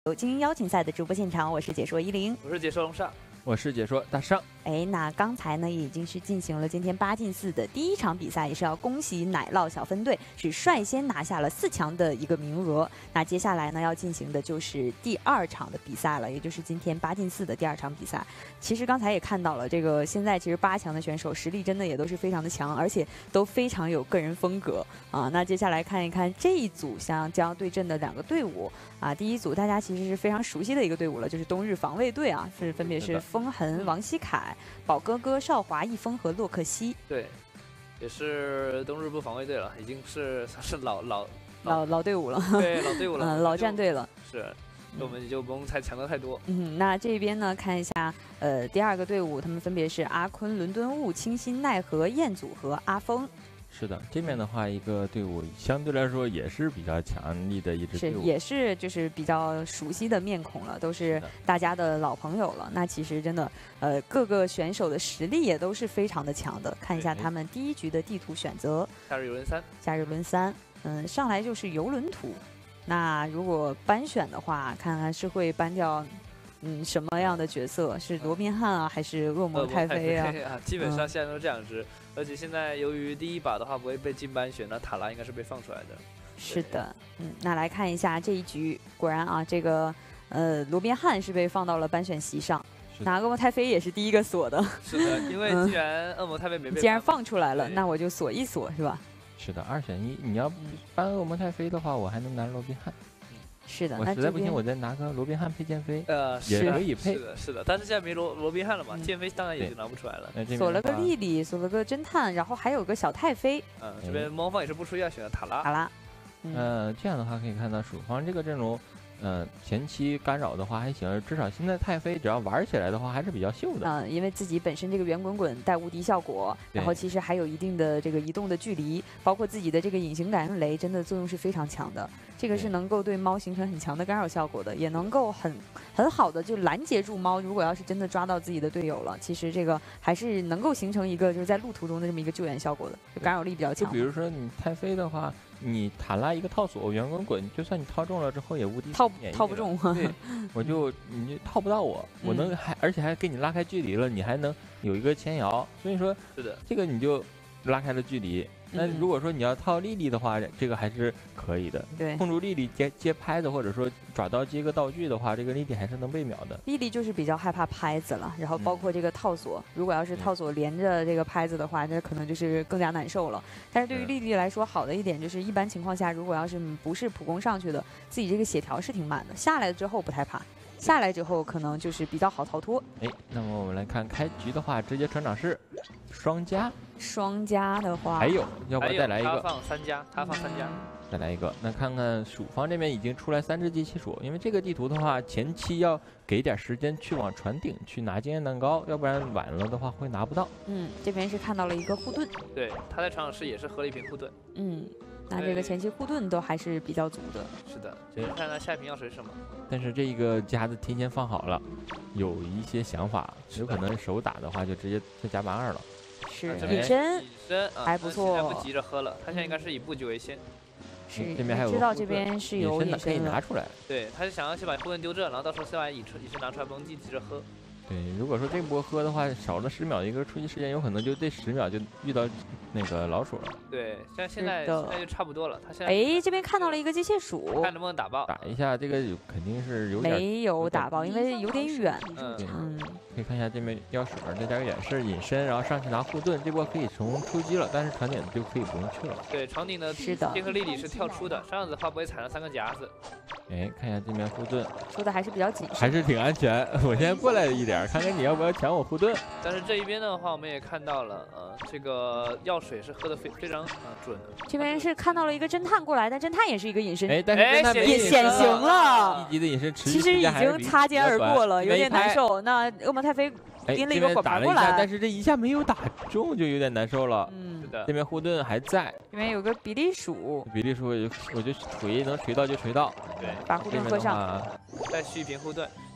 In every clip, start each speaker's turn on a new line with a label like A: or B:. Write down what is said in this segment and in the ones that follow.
A: 精英邀请赛的直播现场，我是解说10，
B: 我是解说龙少，
C: 我是解说大尚。
A: 那刚才呢已经是进行了今天8进4的第1场比赛，也是要恭喜奶酪小分队是率先拿下了4强的一个名额。那接下来呢要进行的就是第2场的比赛了，也就是今天8进4的第2场比赛。其实刚才也看到了，这个现在其实8强的选手实力真的也都是非常的强，而且都非常有个人风格啊。那接下来看一看这一组将要对阵的2个队伍啊，第一组大家其实是非常熟悉的一个队伍了，就是冬日防卫队啊，分别是风痕、王希凯、宝哥哥、邵华、易峰和洛克西。
B: 对，也是冬日部防卫队了，已经是
A: 老队伍了，
B: 对，老队伍了，
A: 老战队了。
B: 是，我们就不用强调太多。
A: 那这边呢，看一下，第2个队伍，他们分别是阿坤、伦敦雾、清新奈何、彦祖和阿峰。
C: 是的，这面的话，一个队伍相对来说也是比较强力的一支队伍，
A: 也是就是比较熟悉的面孔了，都是大家的老朋友了。那其实真的，各个选手的实力也都是非常的强的。看一下他们第1局的地图选择，
B: 夏日游轮3，
A: 夏日轮3，上来就是游轮图。那如果班选的话，看看是会搬掉。什么样的角色是罗宾汉啊，还是恶魔太妃啊？
B: 基本上现在都这2只，而且现在由于第1把的话不会被进班选，那塔拉应该是被放出来的。
A: 是的，那来看一下这一局，果然啊，这个罗宾汉是被放到了班选席上，那恶魔太妃也是第一个锁的。
B: 是的，因为既然恶魔太妃没被，
A: 既然放出来了，那我就锁一锁，是吧？
C: 是的，2选1，你要搬恶魔太妃的话，我还能拿罗宾汉。
A: 是的，
C: 我实在不行，我再拿个罗宾汉配剑飞，也可以配。
B: 是的，但是现在没罗宾汉了嘛，剑飞当然也就拿不出来了。
A: 锁了个莉莉，锁了个侦探，然后还有个小太妃。
B: 这边猫方也是不出意要选的塔拉。
A: 塔拉，
C: 这样的话可以看到蜀方这个阵容。前期干扰的话还行，至少现在太妃只要玩起来的话还是比较秀的。
A: 因为自己本身这个圆滚滚带无敌效果，然后其实还有一定的这个移动的距离，包括自己的这个隐形感应雷，真的作用是非常强的。这个是能够对猫形成很强的干扰效果的，也能够很好的就拦截住猫。如果要是真的抓到自己的队友了，其实这个还是能够形成一个就是在路途中的这么一个救援效果的，就干扰力比较强。
C: 就比如说你太妃的话，你塔拉一个套索圆滚滚，就算你套中了之后也无敌
A: 套不中。
C: 对，你就套不到我，我能而且还给你拉开距离了，你还能有一个前摇，所以说
B: 是的，
C: 这个你就拉开了距离。那如果说你要套莉莉的话，这个还是可以的。
A: 对，
C: 控住莉莉接拍子，或者说爪刀接个道具的话，这个莉莉还是能被秒的。
A: 莉莉就是比较害怕拍子了，然后包括这个套索，如果要是套索连着这个拍子的话，那可能就是更加难受了。但是对于莉莉来说，好的一点就是一般情况下，如果要是不是普攻上去的，自己这个血条是挺慢的，下来之后不太怕。下来之后可能就是比较好逃脱。
C: 那么我们来看开局的话，直接成长是双加的话，
A: 还
C: 有要不要再来一个？
B: 他放3加，
C: 再来一个。那看看蜀方这边已经出来3只机器鼠，因为这个地图的话，前期要给点时间去往船顶去拿经验蛋糕，要不然晚了的话会拿不到。
A: 这边是看到了一个护盾，
B: 对，他在成长室也是合了一瓶护盾。
A: 那这个前期护盾都还是比较足的。
B: 是的，看看下一瓶药水是什么。
C: 但是这个夹子提前放好了，有一些想法，有可能手打的话就直接再加82了。
A: 是隐身还不错，
B: 现在不急着喝了，他现在应该是以布局为先。
A: 是，
C: 这边还有
A: 知道这边是有隐身
C: 可以拿出来。
B: 对，他是想要去把护盾丢这，然后到时候先把隐身拿出来，不用急着喝。
C: 对，如果说这波喝的话，少了10秒的一个出击时间，有可能就这10秒就遇到那个老鼠了。
B: 对，现在就差不多了。他现在
A: 这边看到了一个机械鼠，
B: 看能不能打爆。
C: 打一下这个肯定是有点
A: 没有打爆，因为有点远。
C: 可以看一下这边药水，再加个远视隐身，然后上去拿护盾，这波可以从出击了，但是船顶就可以不用去了。
B: 对，船顶的
A: 是的，
B: 这颗莉莉是跳出的，这样子的话不会踩上3个夹子。
C: 看一下这边护盾，
A: 说的还是比较谨慎，
C: 还是挺安全。我现在过来一点，看看你要不要抢我护盾。
B: 但是这一边的话，我们也看到了，这个药水是喝的非常准的。
A: 这边是看到了一个侦探过来，但侦探也是一个隐身，
C: 但是侦探
A: 也显形了。
C: 1级的隐身
A: 其实已经擦肩而过了，有点难受。那恶魔太妃拎了一个火牌过来，
C: 但是这一下没有打中，就有点难受了。
B: 是的，
C: 这边护盾还在，
A: 这边有个比利鼠，
C: 我就锤能锤到就锤到。
B: 对，
A: 把护盾喝上，
B: 再续一瓶护盾。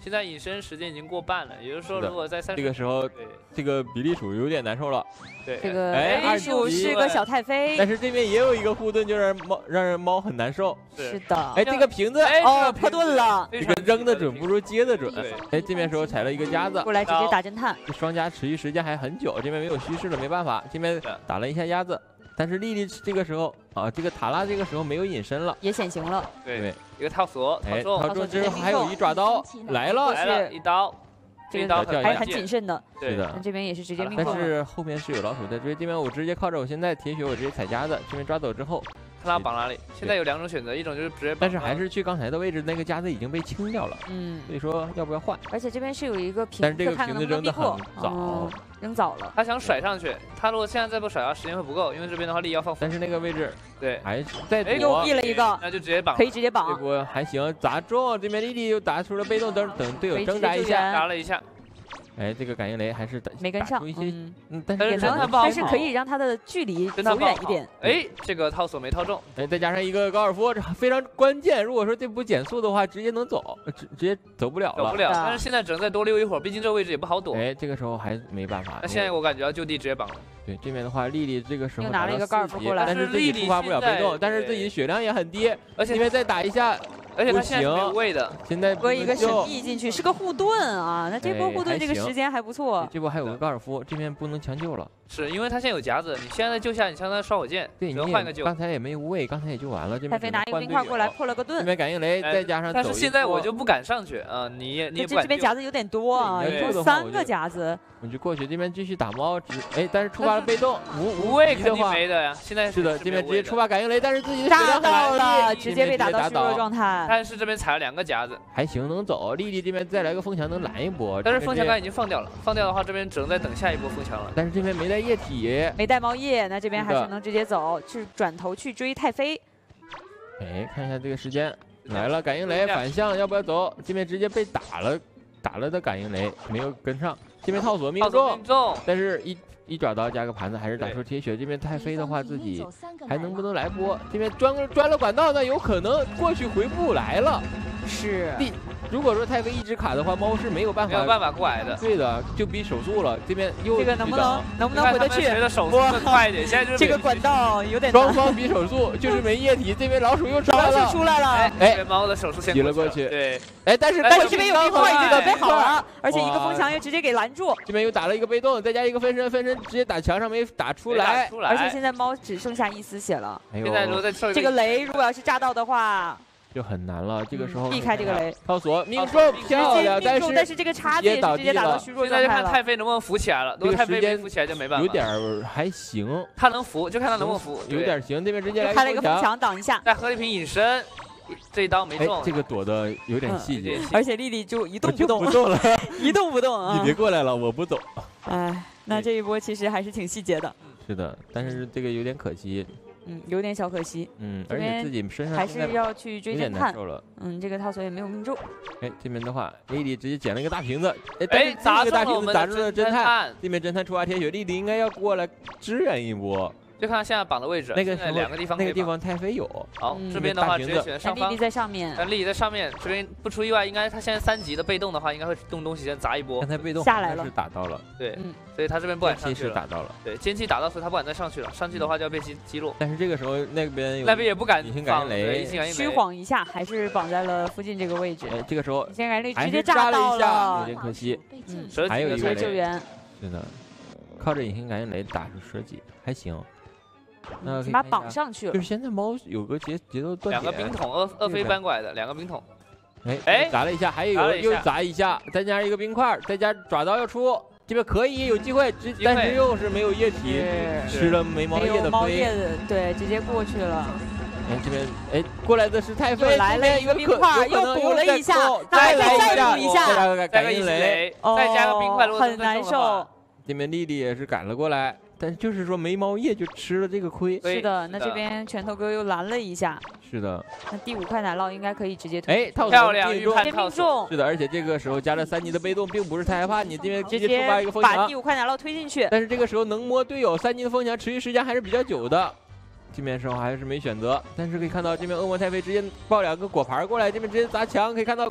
B: 现在隐身时间已经过半了，也就是说，
C: 是的
B: 如果在30
C: 这个时候，
B: 对
C: 这个比利鼠有点难受了。
B: 对
A: 这个
C: 哎
A: 比利鼠是个小太妃，
C: 但是这边也有一个护盾，就让人猫很难受。
A: 是的。
C: 哎，这个瓶子
A: 哦，破盾了，
C: 这个扔的准不如接的准。
B: 对，
C: 哎，这边时候踩了一个夹子，
A: 过来直接打侦探。
C: 这双夹持续时间还很久，这边没有虚势了，没办法，这边打了一下鸭子。但是莉莉这个时候啊，这个塔拉这个时候没有隐身了，
A: 也显形了。
B: 对，一个套索，
C: 哎，
B: 套
C: 中之后还有一爪刀来了，
B: 一刀，这一刀
A: 还很谨慎的。
C: 是的，
A: 这边也是直接命中。
C: 但是后面是有老鼠在追，这边我直接靠着我现在铁血，我直接踩夹子，这边抓走之后，
B: 看他绑哪里。现在有2种选择，一种就是直接绑，
C: 但是还是去刚才的位置，那个夹子已经被清掉了。所以说要不要换？
A: 而且这边是有一个瓶子，
C: 但是这个瓶子扔的很早，
A: 扔早了。
B: 他想甩上去，他如果现在再不甩的话，时间会不够，因为这边的话力要放。
C: 但是那个位置
B: 对，
C: 还是在
A: 又避了一个，
B: 那就直接绑，
A: 可以直接绑。
C: 这波还行，砸中这边莉莉又打出了被动，等队友挣扎一下，
B: 打了一下。
C: 哎，这个感应雷还是
A: 没跟上，
C: 但
A: 是可以让他的距离走远一点。
B: 哎，这个套索没套中，
C: 哎，再加上一个高尔夫，非常关键。如果说这波减速的话，直接能走，直接走不了了。
B: 走不了，但是现在只能再多溜一会儿，毕竟这个位置也不好躲。
C: 哎，这个时候还没办法。
B: 那现在我感觉要就地直接绑了。
C: 对，这边的话，莉莉这个时候
A: 又拿了一个高尔夫过来，
C: 但是自己触发不了被动，但是自己血量也很低，
B: 而且
C: 这边再打一下。
B: 而且他现在没有位的，
C: 现在
A: 搁一个神秘进去，是个护盾啊！那这波护盾这个时间还不错。
C: 这波还有个高尔夫，这边不能强救了。
B: 是因为他现在有夹子，你现在救下，你相当于刷火箭，
C: 对，
B: 能换个救。
C: 刚才也没无畏，刚才也救完了。这边
A: 太妃拿一个冰块过来破了个盾，
C: 这边感应雷再加上。
B: 但是现在我就不敢上去啊！你也不敢。
A: 这边夹子有点多啊，一共3个夹子。
C: 我就过去这边继续打猫，哎，但是触发了被动，
B: 无畏肯定没的呀。现在
C: 是的，这边直接触发感应雷，但是自己的
A: 炸到了，直接被打到虚弱状态。
B: 但是这边踩了2个夹子，
C: 还行能走。莉莉这边再来个风墙能拦一波，
B: 但是风墙刚已经放掉了，放掉的话这边只能再等下一波风墙了。
C: 但是这边没带液体，
A: 没带猫液，那这边还是能直接走，是转头去追太妃。
C: 哎，看一下这个时间来了，感应雷反向要不要走？这边直接被打了的感应雷没有跟上。这边套索命中，但是一爪刀加个盘子还是打出铁血。这边太妃的话自己还能不能来波？这边钻了管道，那有可能过去回不来了。
A: 是，
C: 如果说太妃一直卡的话，猫是没有办
B: 法过来的。
C: 对的，就比手速了。这边又
A: 这个能不能回得去？
B: 谁的手速更快一点？现在就是
A: 这个管道有点
C: 双方比手速，就是没液体。这边老鼠又出来了，
B: 哎，猫的手速先
C: 挤了过去。
B: 对，
C: 哎，但是
A: 这边有冰块已经准备好了，而且一个风墙又直接给拦住。
C: 这边又打了一个被动，再加一个分身直接打墙上没打出来，
A: 而且现在猫只剩下1丝血了。
B: 现在如果再
A: 这个雷如果要是炸到的话。
C: 就很难了，这个时候
A: 避开这个雷，
C: 套索命中漂亮，
A: 但是这个叉子也是直接打到虚弱状态了。
B: 现在就看太妃能不能扶起来了，如果太妃没扶起来就没办法。
C: 有点还行，
B: 他能扶，就看他能不能扶，
C: 有点行。这边直接
A: 开了一个风墙挡一下，
B: 再喝一瓶隐身，这一刀没中。
C: 这个躲的有点细节，
A: 而且莉莉就一动不动，一动不动啊！
C: 你别过来了，我不走。
A: 哎，那这一波其实还是挺细节的。
C: 是的，但是这个有点可惜。
A: 有点小可惜。
C: 而且自己身上
A: 还是要去追侦探。这个套索也没有命中。
C: 哎，这边的话，莉莉直接捡了一个大瓶子，
B: 哎，
C: 砸这个大瓶子打中了侦
B: 探。
C: 这边侦探触发铁血，莉莉应该要过来支援一波。
B: 就看现在绑的位置，
C: 那个
B: 2个地方，
C: 那个地方太妃有。
B: 好，这边的话直接选上方。
A: 莉莉在上面，
B: 莉莉在上面，这边不出意外，应该他现在3级的被动的话，应该会动东西先砸一波。
C: 刚才被动
A: 下来了，
C: 是打到了。
B: 对，所以他这边不敢上去了。
C: 打到了。
B: 对，尖器打到，所以他不敢再上去了。上去的话就要被击落。
C: 但是这个时候那边
B: 也不敢
C: 隐形感应雷，
A: 虚晃一下，还是绑在了附近这个位置。
C: 哎，这个时候
A: 隐形感应雷直接
C: 炸
A: 到
C: 了，有点可惜。还有一个
A: 救援。
C: 是的，靠着隐形感应雷打出蛇戟还行。
A: 起码绑上去了。
C: 就是现在猫有个节奏断
B: 点。2个冰桶，二飞搬过来的2个冰桶。
C: 哎，砸了一下，还有一个又砸一下，再加一个冰块，再加爪刀要出，这边可以有机会，但是又是没有液体，吃了没猫液的亏。
A: 对，直接过去了。
C: 哎，这边哎过来的是太妃，
A: 来了一个冰块，又补了一下，
C: 再来
A: 补一下，
C: 再个隐形雷，
B: 再加个冰块，
A: 很难受。
C: 这边莉莉也是赶了过来。但是就是说没猫液就吃了这个亏。
A: 是的，那这边拳头哥又拦了一下。
C: 是的。
A: 那第5块奶酪应该可以直接推。
C: 哎，套
B: 漂亮，
A: 直接命中。
C: 是的，而且这个时候加了3级的被动，并不是太害怕，你这边
A: 直
C: 接触发一个风墙，
A: 把第5块奶酪推进去。
C: 但是这个时候能摸队友3级的风墙，持续时间还是比较久的。这边时候还是没选择，但是可以看到这边恶魔太妃直接爆2个果盘过来，这边直接砸墙，可以看到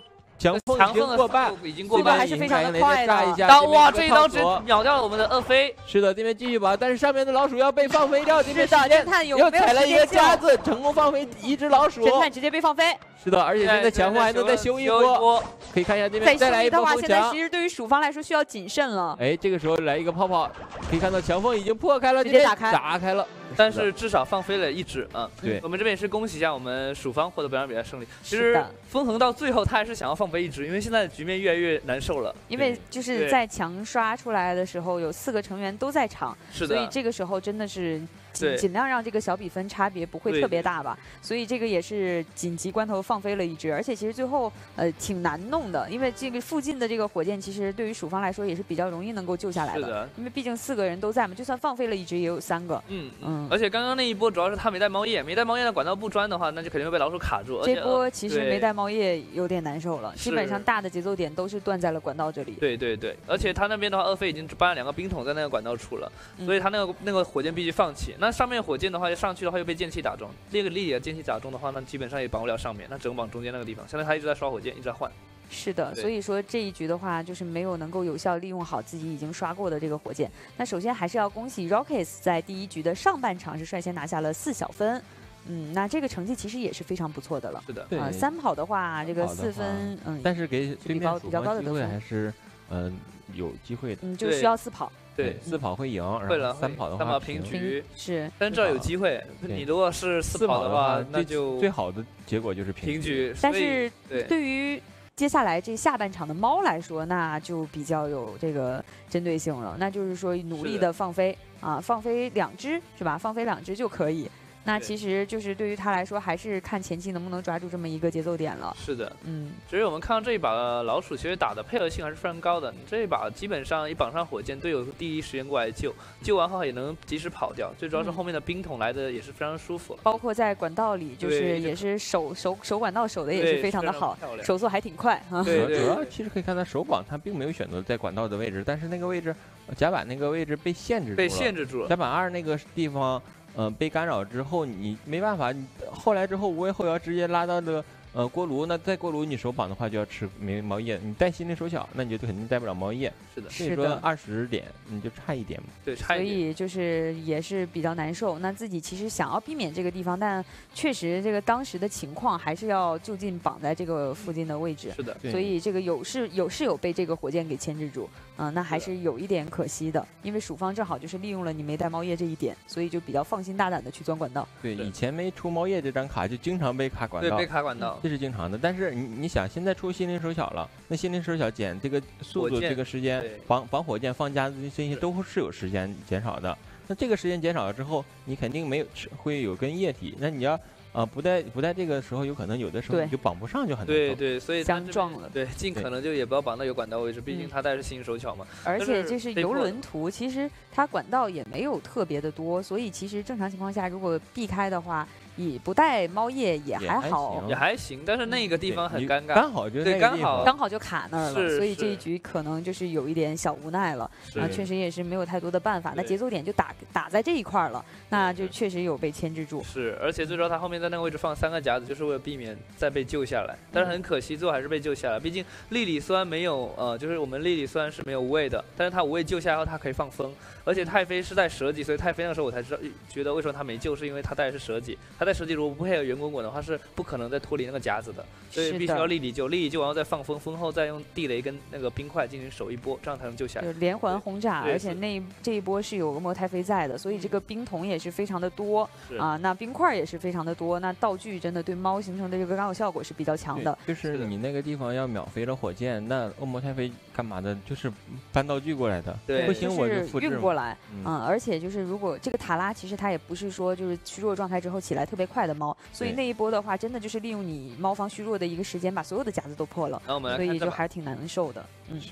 C: 强风已经过半，
A: 速度还是非常的快的。
B: 哇，这一刀直接秒掉了我们的厄飞。
C: 是的，这边继续跑，但是上面的老鼠要被放飞掉。这边
A: 侦探
C: 又踩了一个夹子，成功放飞一只老鼠。
A: 侦探直接被放飞。
C: 是的，而且现在强风还能再修一波。可以看一下这边再来一波风墙。
A: 现在其实对于鼠方来说需要谨慎了。
C: 哎，这个时候来一个泡泡，可以看到强风已经破开了，
A: 直接打
C: 开了。
B: 但是至少放飞了一只啊！
C: 对，
B: 我们这边也是恭喜一下我们蜀方获得本场比赛胜利。其实风恒到最后他还是想要放飞一只，因为现在的局面越来越难受了。
A: 因为就是在强刷出来的时候，有4个成员都在场，
B: 是的，
A: 所以这个时候真的是尽量让这个小比分差别不会特别大吧。所以这个也是紧急关头放飞了一只，而且其实最后挺难弄的，因为这个附近的这个火箭其实对于蜀方来说也是比较容易能够救下来的，因为毕竟4个人都在嘛，就算放飞了一只也有3个。
B: 而且刚刚那一波主要是他没带猫叶，没带猫叶的管道不钻的话，那就肯定会被老鼠卡住。
A: 这波其实没带猫叶有点难受了，基本上大的节奏点都是断在了管道这里。
B: 对，而且他那边的话，厄飞已经搬了2个冰桶在那个管道处了，所以他那个火箭必须放弃。那上面火箭的话上去的话又被剑气打中，那个力的剑气打中的话，那基本上也绑不了上面，那只能绑中间那个地方。相当于他一直在刷火箭，一直在换。
A: 是的，所以说这一局的话，就是没有能够有效利用好自己已经刷过的这个火箭。那首先还是要恭喜 Rockets 在第1局的上半场是率先拿下了4小分。那这个成绩其实也是非常不错的了。
B: 是的
A: ，3跑的话，这个4分，
C: 但是给对面
A: 比较高的得分
C: 还是有机会的。
A: 就需要4跑。
C: 对，4跑会赢，然后3跑的话
B: 平局
A: 是。
B: 但是这有机会，你如果是4跑的话，那就
C: 最好的结果就是平
B: 局。
A: 但是对于接下来这下半场的猫来说，那就比较有这个针对性了。那就是说努力的放飞放飞2只是吧？放飞2只就可以。那其实就是对于他来说，还是看前期能不能抓住这么一个节奏点了。
B: 是的，其实我们看到这一把的老鼠，其实打的配合性还是非常高的。这一把基本上一绑上火箭，队友第一时间过来救完后也能及时跑掉。最主要是后面的冰桶来的也是非常舒服，
A: 包括在管道里，就是也是守管道守的也是非常的好，手速还挺快啊。
B: 对，
C: 主要其实可以看他手绑，他并没有选择在管道的位置，但是那个位置甲板那个位置被限制住了，甲板2那个地方。被干扰之后，你没办法，你后来之后无畏后摇直接拉到了锅炉，那在锅炉你手绑的话就要吃没毛叶，你带心灵手巧，那你就肯定带不了毛叶。
B: 是的，
C: 所以说20点你就差1点嘛。
B: 对，差1点。
A: 所以就是也是比较难受。那自己其实想要避免这个地方，但确实这个当时的情况还是要就近绑在这个附近的位置。
B: 是的，
A: 所以这个有被这个火箭给牵制住。那还是有一点可惜的，因为蜀方正好就是利用了你没带猫叶这一点，所以就比较放心大胆的去钻管道。
C: 对，以前没出猫叶这张卡就经常被卡管道，
B: 对，被卡管道，
C: 这是经常的。但是你想，现在出心灵手巧了，那心灵手巧减这个速度、这个时间，绑火箭、放夹子这些都是有时间减少的。那这个时间减少了之后，你肯定没有会有根液体，那你要。不在这个时候，有可能有的时候你就绑不上，就很难受。
B: 对，所以
A: 相撞了。
B: 对，尽可能就也不要绑到有管道位置，毕竟他带是心灵手巧嘛。
A: 而且这是游轮图，其实它管道也没有特别的多，所以其实正常情况下，如果避开的话，也不带猫叶也还好，
B: 也还行。但是那个地方很尴尬，
C: 刚好就
A: 刚好就卡那儿了，所以这一局可能就是有一点小无奈了。确实也是没有太多的办法。那节奏点就打在这一块了，那就确实有被牵制住。
B: 是，而且最主要他后面在那个位置放3个夹子，就是为了避免再被救下来。但是很可惜，最后还是被救下来。毕竟莉莉虽然没有就是我们莉莉虽然是没有无畏的，但是他无畏救下来后，他可以放风。而且太妃是带蛇戟，所以太妃那个时候我才觉得为什么他没救，是因为他带的是蛇戟。他带蛇戟如果不配合圆滚滚的话，是不可能再脱离那个夹子的，所以必须要莉莉救，莉莉救完后再放风，风后再用地雷跟那个冰块进行守一波，这样才能救下来。
A: 就连环轰炸，而且这一波是有恶魔太妃在的，所以这个冰桶也是非常的多那冰块也是非常的多，那道具真的对猫形成的这个干扰效果是比较强的。
C: 就是你那个地方要秒飞了火箭，那恶魔太妃干嘛的？就是搬道具过来的，
B: 对，
C: 不行我就复制
A: 运过来。而且就是如果这个塔拉其实它也不是说就是虚弱状态之后起来特别快的猫，所以那一波的话真的就是利用你猫方虚弱的一个时间把所有的夹子都破了，所以就还挺难受的。
C: 是的。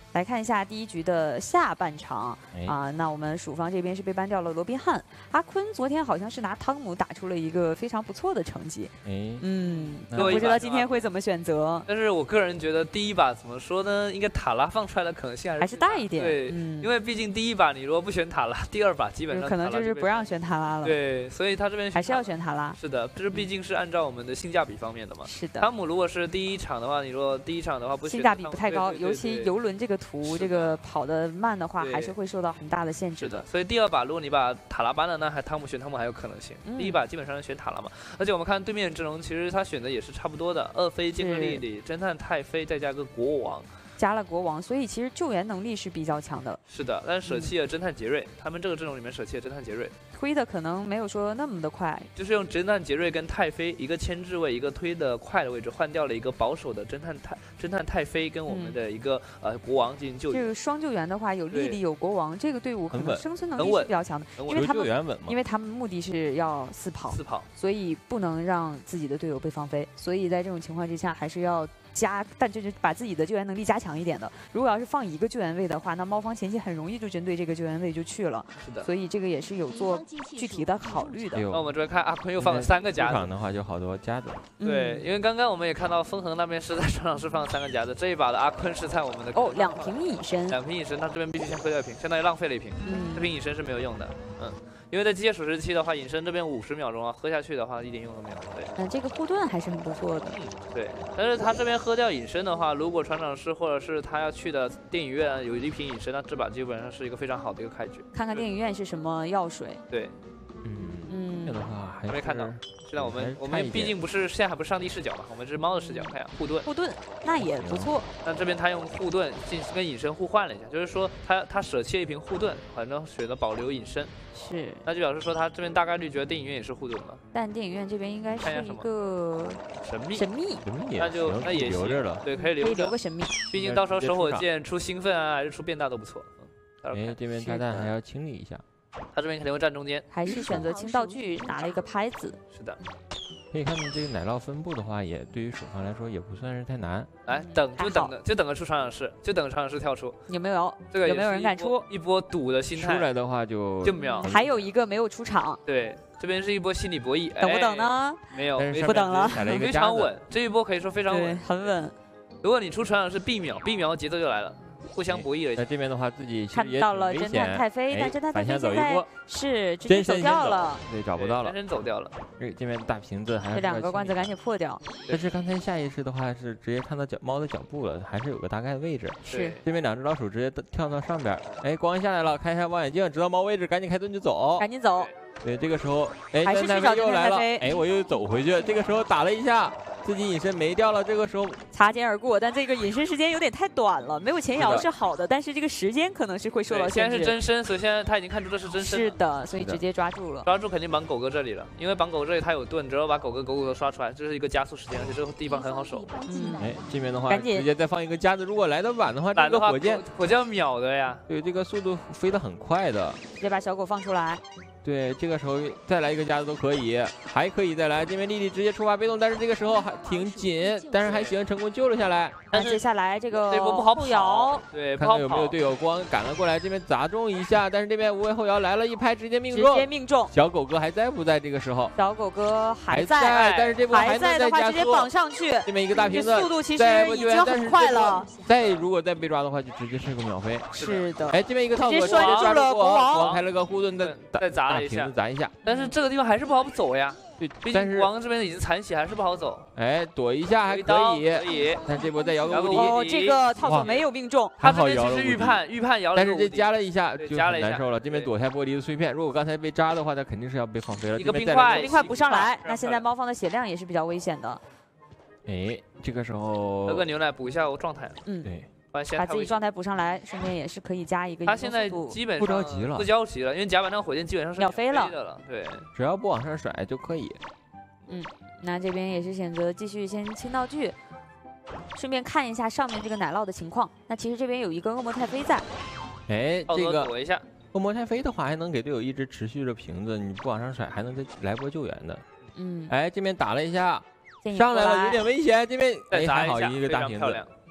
A: 来看一下第一局的下半场啊，那我们蜀方这边是被ban掉了罗宾汉，阿坤昨天好像是拿汤姆打出了一个非常不错的成绩。不知道今天会怎么选择。
B: 但是我个人觉得第一把怎么说呢，应该塔拉放出来的可能性还是
A: 大一点。
B: 对，因为毕竟第一把你如果不选塔拉，第二把基本上
A: 可能就是不让选塔拉了。
B: 对，所以他这边
A: 还是要选塔拉。
B: 是的，这毕竟是按照我们的性价比方面的嘛。
A: 是的。
B: 汤姆如果是第一场的话，你说第一场的话不选
A: 性价比不太高，尤其游轮这个图这个跑得慢的话，还是会受到很大的限制。
B: 是的，所以第二把如果你把塔拉搬了，那选汤姆还有可能性。第一把基本上是选塔拉嘛，而且我们看对面阵容，其实他选的也是差不多的，二飞、剑客莉莉、侦探太妃，再加个国王。
A: 加了国王，所以其实救援能力是比较强的。
B: 是的，但是舍弃了侦探杰瑞，他们这个阵容里面舍弃了侦探杰瑞，
A: 推的可能没有说那么的快，
B: 就是用侦探杰瑞跟太妃一个牵制位，一个推的快的位置，换掉了一个保守的侦探太妃跟我们的一个国王进行救援。
A: 这个双救援的话，有莉莉有国王，这个队伍可能生存能力是比较强的，因为他们目的是要四跑，所以不能让自己的队友被放飞，所以在这种情况之下还是要但就是把自己的救援能力加强一点的。如果要是放一个救援位的话，那猫方前期很容易就针对这个救援位就去了。
B: 是的，
A: 所以这个也是有做具体的考虑的。
B: 那我们这边看阿坤又放了3个夹子，
C: 场的话就好多夹子。
B: 对，因为刚刚我们也看到风恒那边是在场上是放了3个夹子，这一把的阿坤是在我们的
A: 2瓶隐身
B: ，2瓶隐身，他这边必须先喝掉1瓶，相当于浪费了1瓶。这瓶隐身是没有用的，因为在机械手持期的话，隐身这边50秒钟啊，喝下去的话一点用都没有。对，
A: 这个护盾还是很不错的。
B: 对，但是他这边喝掉隐身的话，如果船长室或者是他要去的电影院有1瓶隐身，那这把基本上是一个非常好的一个开局。
A: 看看电影院是什么药水。
B: 对，
C: 这的话还
B: 没看到。现在我们毕竟现在还不是上帝视角嘛，我们是猫的视角，看一下护盾，
A: 那也不错。
B: 那这边他用护盾跟隐身互换了一下，就是说他舍弃了1瓶护盾，反正选择保留隐身。
A: 是，
B: 那就表示说他这边大概率觉得电影院也是护盾嘛。
A: 但电影院这边应该是一个神秘，
B: 那也
C: 留着了。
B: 对，可以留
A: 个神秘。
B: 毕竟到时候手火箭出兴奋啊，还是出变大都不错。
C: 这边炸弹还要清理一下。
B: 他这边肯定会站中间，
A: 还是选择清道具，拿了一个拍子。
B: 是的，
C: 可以看这个奶酪分布的话，也对于蜀方来说也不算是太难。
B: 来就等着出船长室，就等着船长室跳出。
A: 有没有？
B: 这个
A: 有没有人敢出？
B: 一波赌的心态。
C: 出来的话就
B: 秒。
A: 还有一个没有出场。
B: 对，这边是一波心理博弈。
A: 等不等呢？
B: 没有，
A: 不等了。
B: 非常稳，这一波可以说非常稳，
A: 很稳。
B: 如果你出船长室必秒节奏就来了。互相博弈了一下。
C: 在这边的话，自己
A: 看到了侦探太妃，但侦探太妃现在是直接走掉了，
C: 对，找不到了，
B: 真走掉了。
C: 这边大瓶子还是
A: 这2个罐子赶紧破掉。
C: 但是刚才下意识的话是直接看到猫的脚步了，还是有个大概位置。
A: 是
C: 这边2只老鼠直接跳到上边，光下来了，看一下望远镜，知道猫位置，赶紧开盾就走，
A: 赶紧走。
C: 对，这个时候
A: 还是去找
C: 又来了，我又走回去，这个时候打了一下。自己隐身没掉了，这个时候
A: 擦肩而过，但这个隐身时间有点太短了，没有前摇是好的，但是这个时间可能是会受到限制。
B: 现在是真身，所以现在他已经看出这是真身。
A: 是的，所以直接抓住了。
B: 抓住肯定绑狗哥这里了，因为绑狗这里他有盾，只要把狗哥都刷出来，这是一个加速时间，而且这个地方很好守。
C: 这边的话直接再放一个夹子，如果来的晚的话，这个火箭
B: 秒的呀。
C: 对，这个速度飞得很快的。
A: 直接把小狗放出来。
C: 对，这个时候再来一个夹子都可以，还可以再来。这边莉莉直接触发被动，但是这个时候还挺紧，但是还行，成功救了下来。
A: 但是接下来这波
B: 不好
A: 跑，
B: 对，
C: 看看有没有队友光赶了过来，这边砸中一下，但是这边无畏后摇来了一拍，直接命中。小狗哥还在不在？这个时候
A: 小狗哥还
C: 在，但是这波
A: 还在的话直接绑上去。
C: 这边一个大瓶子，
A: 速度其实已经很快了。
C: 如果再被抓的话，就直接是个秒飞。
A: 是的，
C: 这边一个套索，
A: 直接拴住了国王，
C: 开了个护盾，
B: 再砸一下，
C: 砸一下。
B: 但是这个地方还是不好走呀。
C: 对，
B: 毕竟国王这边已经残血，还是不好走。
C: 躲一下还可以，但这波再摇个无敌。
A: 这个套索没有命中，
B: 他这边其实预判摇了，
C: 但是这加了一下就
B: 很
C: 难受了。这边躲下玻璃的碎片，如果刚才被扎的话，他肯定是要被放飞了。
B: 一个冰
A: 块补上来，那现在猫方的血量也是比较危险的。
C: 这个时候
B: 喝个牛奶补一下状态。
C: 对。
A: 把自己状态补上来，顺便也是可以加一个。
B: 他现在基本上
C: 不着急
B: 了，因为甲板那个火箭基本上是
A: 秒飞了
B: 了。对，
C: 只要不往上甩就可以。
A: 那这边也是选择继续先清道具，顺便看一下上面这个奶酪的情况。那其实这边有一个恶魔太妃在。
C: 这个
B: 躲一下。
C: 恶魔太妃的话还能给队友一直持续着瓶子，你不往上甩还能再来波救援的。
A: 哎，
C: 这边打了一下，上来了有点危险，这边
B: 再砸
C: 还好一个大瓶子。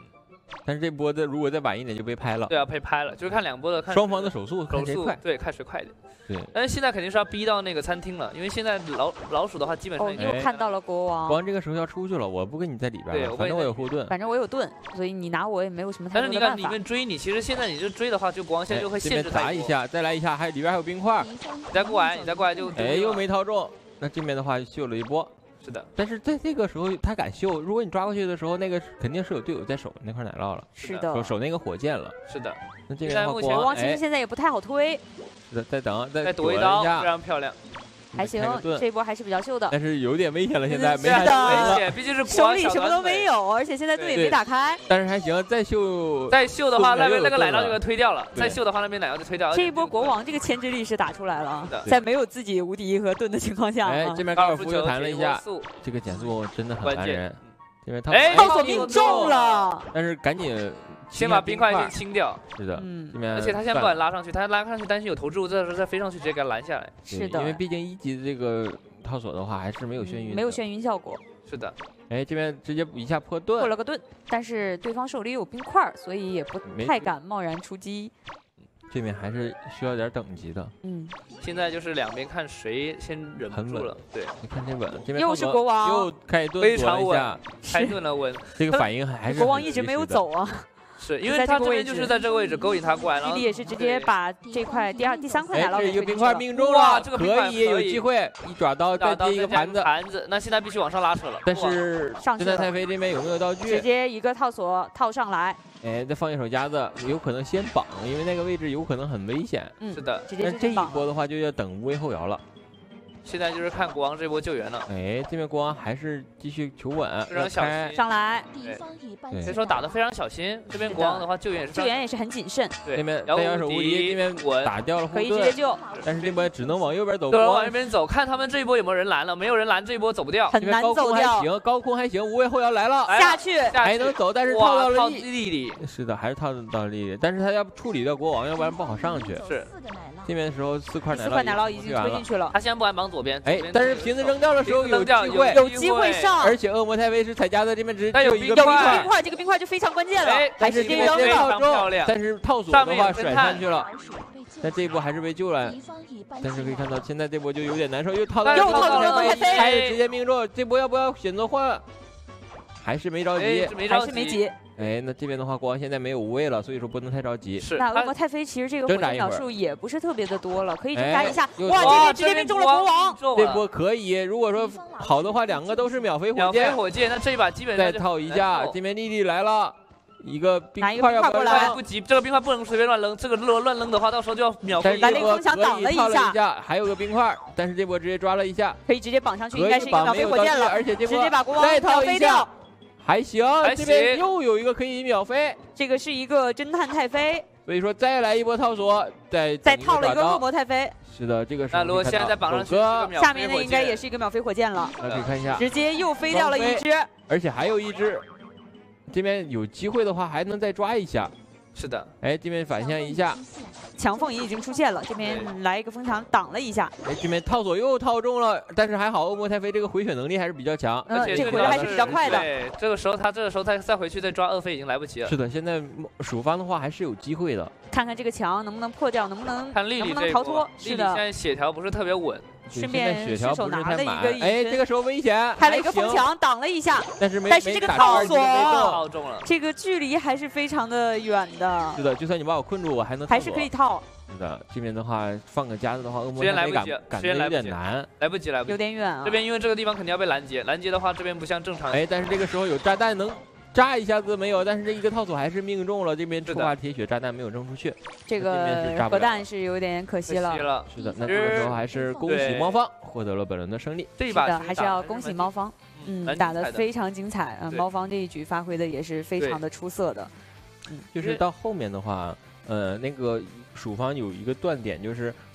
C: 但是这波的如果再晚一点就被拍了。
B: 对啊，被拍了，就是看2波的，看
C: 双方的手速快，
B: 对，看谁快一点。
C: 对，
B: 但是现在肯定是要逼到那个餐厅了，因为现在老鼠的话基本上
A: 又看到了国王。
C: 国王这个时候要出去了，我不跟你在里边了，反正我有后盾。
A: 反正我有盾，所以你拿我也没有什么太多的办法。
B: 但是你看里面追你，其实现在你就追的话，就国王现在就会限制
C: 打一下，再来一下，还里边还有冰块。
B: 你再过来就。
C: 又没掏中，那这边的话秀了一波。
B: 是的，
C: 但是在这个时候他敢秀，如果你抓过去的时候，那个肯定是有队友在守那块奶酪了，
A: 是的，
C: 守那个火箭了，
B: 是的。
C: 那这边的话，
A: 国王其实现在也不太好推，
C: 是的，再等，再
B: 躲一刀，非常漂亮。
A: 还行，这一波还是比较秀的，
C: 但是有点危险了，现在没
A: 太
B: 危险，毕竟是
A: 手里什么都没有，而且现在盾也没打开。
C: 但是还行，再秀
B: 的话，那边那个奶酪就给推掉了；再秀的话，那边奶酪就推掉了。
A: 这一波国王这个牵制力是打出来了，在没有自己无敌和盾的情况下，
C: 这边高尔夫又弹了一下，这个减速真的很烦人。这边
A: 套索命中了，
C: 但是赶紧。
B: 先把冰块先清掉，
C: 是的，
B: 而且他现在不敢拉上去，他拉上去担心有投掷物，这时候再飞上去直接给他拦下来。
A: 是的，
C: 因为毕竟1级的这个套索的话还是没有眩晕，
A: 没有眩晕效果。
B: 是的，
C: 这边直接一下破盾，
A: 破了个盾，但是对方手里有冰块，所以也不太敢贸然出击。
C: 这边还是需要点等级的。
B: 现在就是两边看谁先忍不住了。对，
C: 你看这稳，这边
A: 又是国王，
C: 又开盾，
B: 非常稳，开盾了稳。
C: 这个反应还是
A: 国王一直没有走啊。
B: 是因为他这边就是在这个位置勾引他过来，然后
A: 弟弟也是直接把这块第3块奶酪
C: 给一个冰块命中了，
B: 这个冰块
C: 有机会，一爪刀再接一个盘子，
B: 那现在必须往上拉扯了。
C: 但是现在太妃这边有没有道具？
A: 直接一个套索套上来，
C: 再放一手夹子，有可能先绑，因为那个位置有可能很危险。
B: 是的，
C: 但这一波的话就要等无畏后摇了。
B: 现在就是看国王这波救援了。
C: 这边国王还是继续求稳，
B: 非常小心
A: 上来。
B: 对，所以说打得非常小心。这边国王的话救援
A: 也是很谨慎。
C: 对，这边摇手无敌，这边打掉了护盾，
A: 可以直接救。
C: 但是这波只能往右边走，
B: 对，往右边走，看他们这一波有没有人拦了，没有人拦，这一波走不掉。
A: 很难走掉。
C: 行，高空还行，无畏后摇来了，
A: 下去
C: 还能走，但是套到了
B: 莉莉。
C: 是的，还是套到了莉莉，但是他要处理掉国王，要不然不好上去。
B: 是。
C: 这边的时候4块奶酪
A: 已经推进去了，
B: 他现在不敢绑左边。
C: 但是瓶子扔掉的时候
A: 有机会上，
C: 而且恶魔太妃是彩加的这边只
B: 有
C: 一个
A: 冰块，这个冰块就非常关键了，
C: 还是
A: 直接扔
C: 了，但是套索的话甩上去了，但这一波还是被救了，但是可以看到现在这波就有点难受，又套到了太妃，还是直接命中，这波要不要选择换？还是没着急，
A: 还是没急。
C: 那这边的话，国王现在没有无畏了，所以说不能太着急。
A: 是，那恶魔太妃其实这个火箭秒数也不是特别的多了，可以挣扎一下。哇，这边直接命中了国王，
C: 这波可以。如果说好的话，2个都是秒飞火箭，
B: 那这一把基本上
C: 再套一下。这边莉莉来了，一个冰
A: 块要
C: 过来，
B: 不急，这个冰块不能随便乱扔，这个如果乱扔的话，到时候就要秒飞。
A: 把那个风墙挡了一
C: 下，还有个冰块，但是这波直接抓了一下，
A: 可以直接绑上去，应该是一个秒飞火箭了，
C: 而且这波
A: 直接把国王秒飞掉。
C: 还行，这边又有一个可以秒飞，
A: 这个是一个侦探太妃，
C: 所以说再来一波套索，再
A: 套了一个恶魔太妃。
C: 是的，这个时候
B: 那如果现在再绑上去，
A: 下面的应该也是一个秒飞火箭了。
C: 那可以看一下，
A: 直接又飞掉了一只，
C: 而且还有一只，这边有机会的话还能再抓一下。
B: 是的，
C: 这边反向一下，
A: 墙缝也已经出现了，这边来一个风墙挡了一下。
C: 这边套索又套中了，但是还好恶魔太妃这个回血能力还是比较强，
A: 这回的还是比较快的。
B: 对，这个时候再回去再抓2飞已经来不及了。
C: 是的，现在蜀方的话还是有机会的，
A: 看看这个墙能不能破掉，能不能逃脱。
B: 是的，现在血条不是特别稳。
A: 顺便
C: 血条
A: 拿了一个
C: 这个时候危险，
A: 开了一个风墙挡了一下，
C: 但是
A: 这个套索
B: 套中了，
A: 这个距离还是非常的远的。
C: 是的，就算你把我困住，我还
A: 是可以套。
C: 是的，这边的话放个夹子的话，恶魔太妃感觉有点难，
B: 来不及，
A: 有点远啊。
B: 这边因为这个地方肯定要被拦截的话，这边不像正常。
C: 但是这个时候有炸弹能。炸一下子没有，但是这一个套索还是命中了。这边触发铁血炸弹没有扔出去，
A: 这个核弹是有点可惜了。
C: 是的，那这个时候还是恭喜猫方获得了本轮的胜利。
B: 这一把
A: 还是要恭喜猫方，打得非常精彩啊！猫方这一局发挥的也是非常的出色的。
C: 就是到后面的话，那个蜀方有一个断点，就是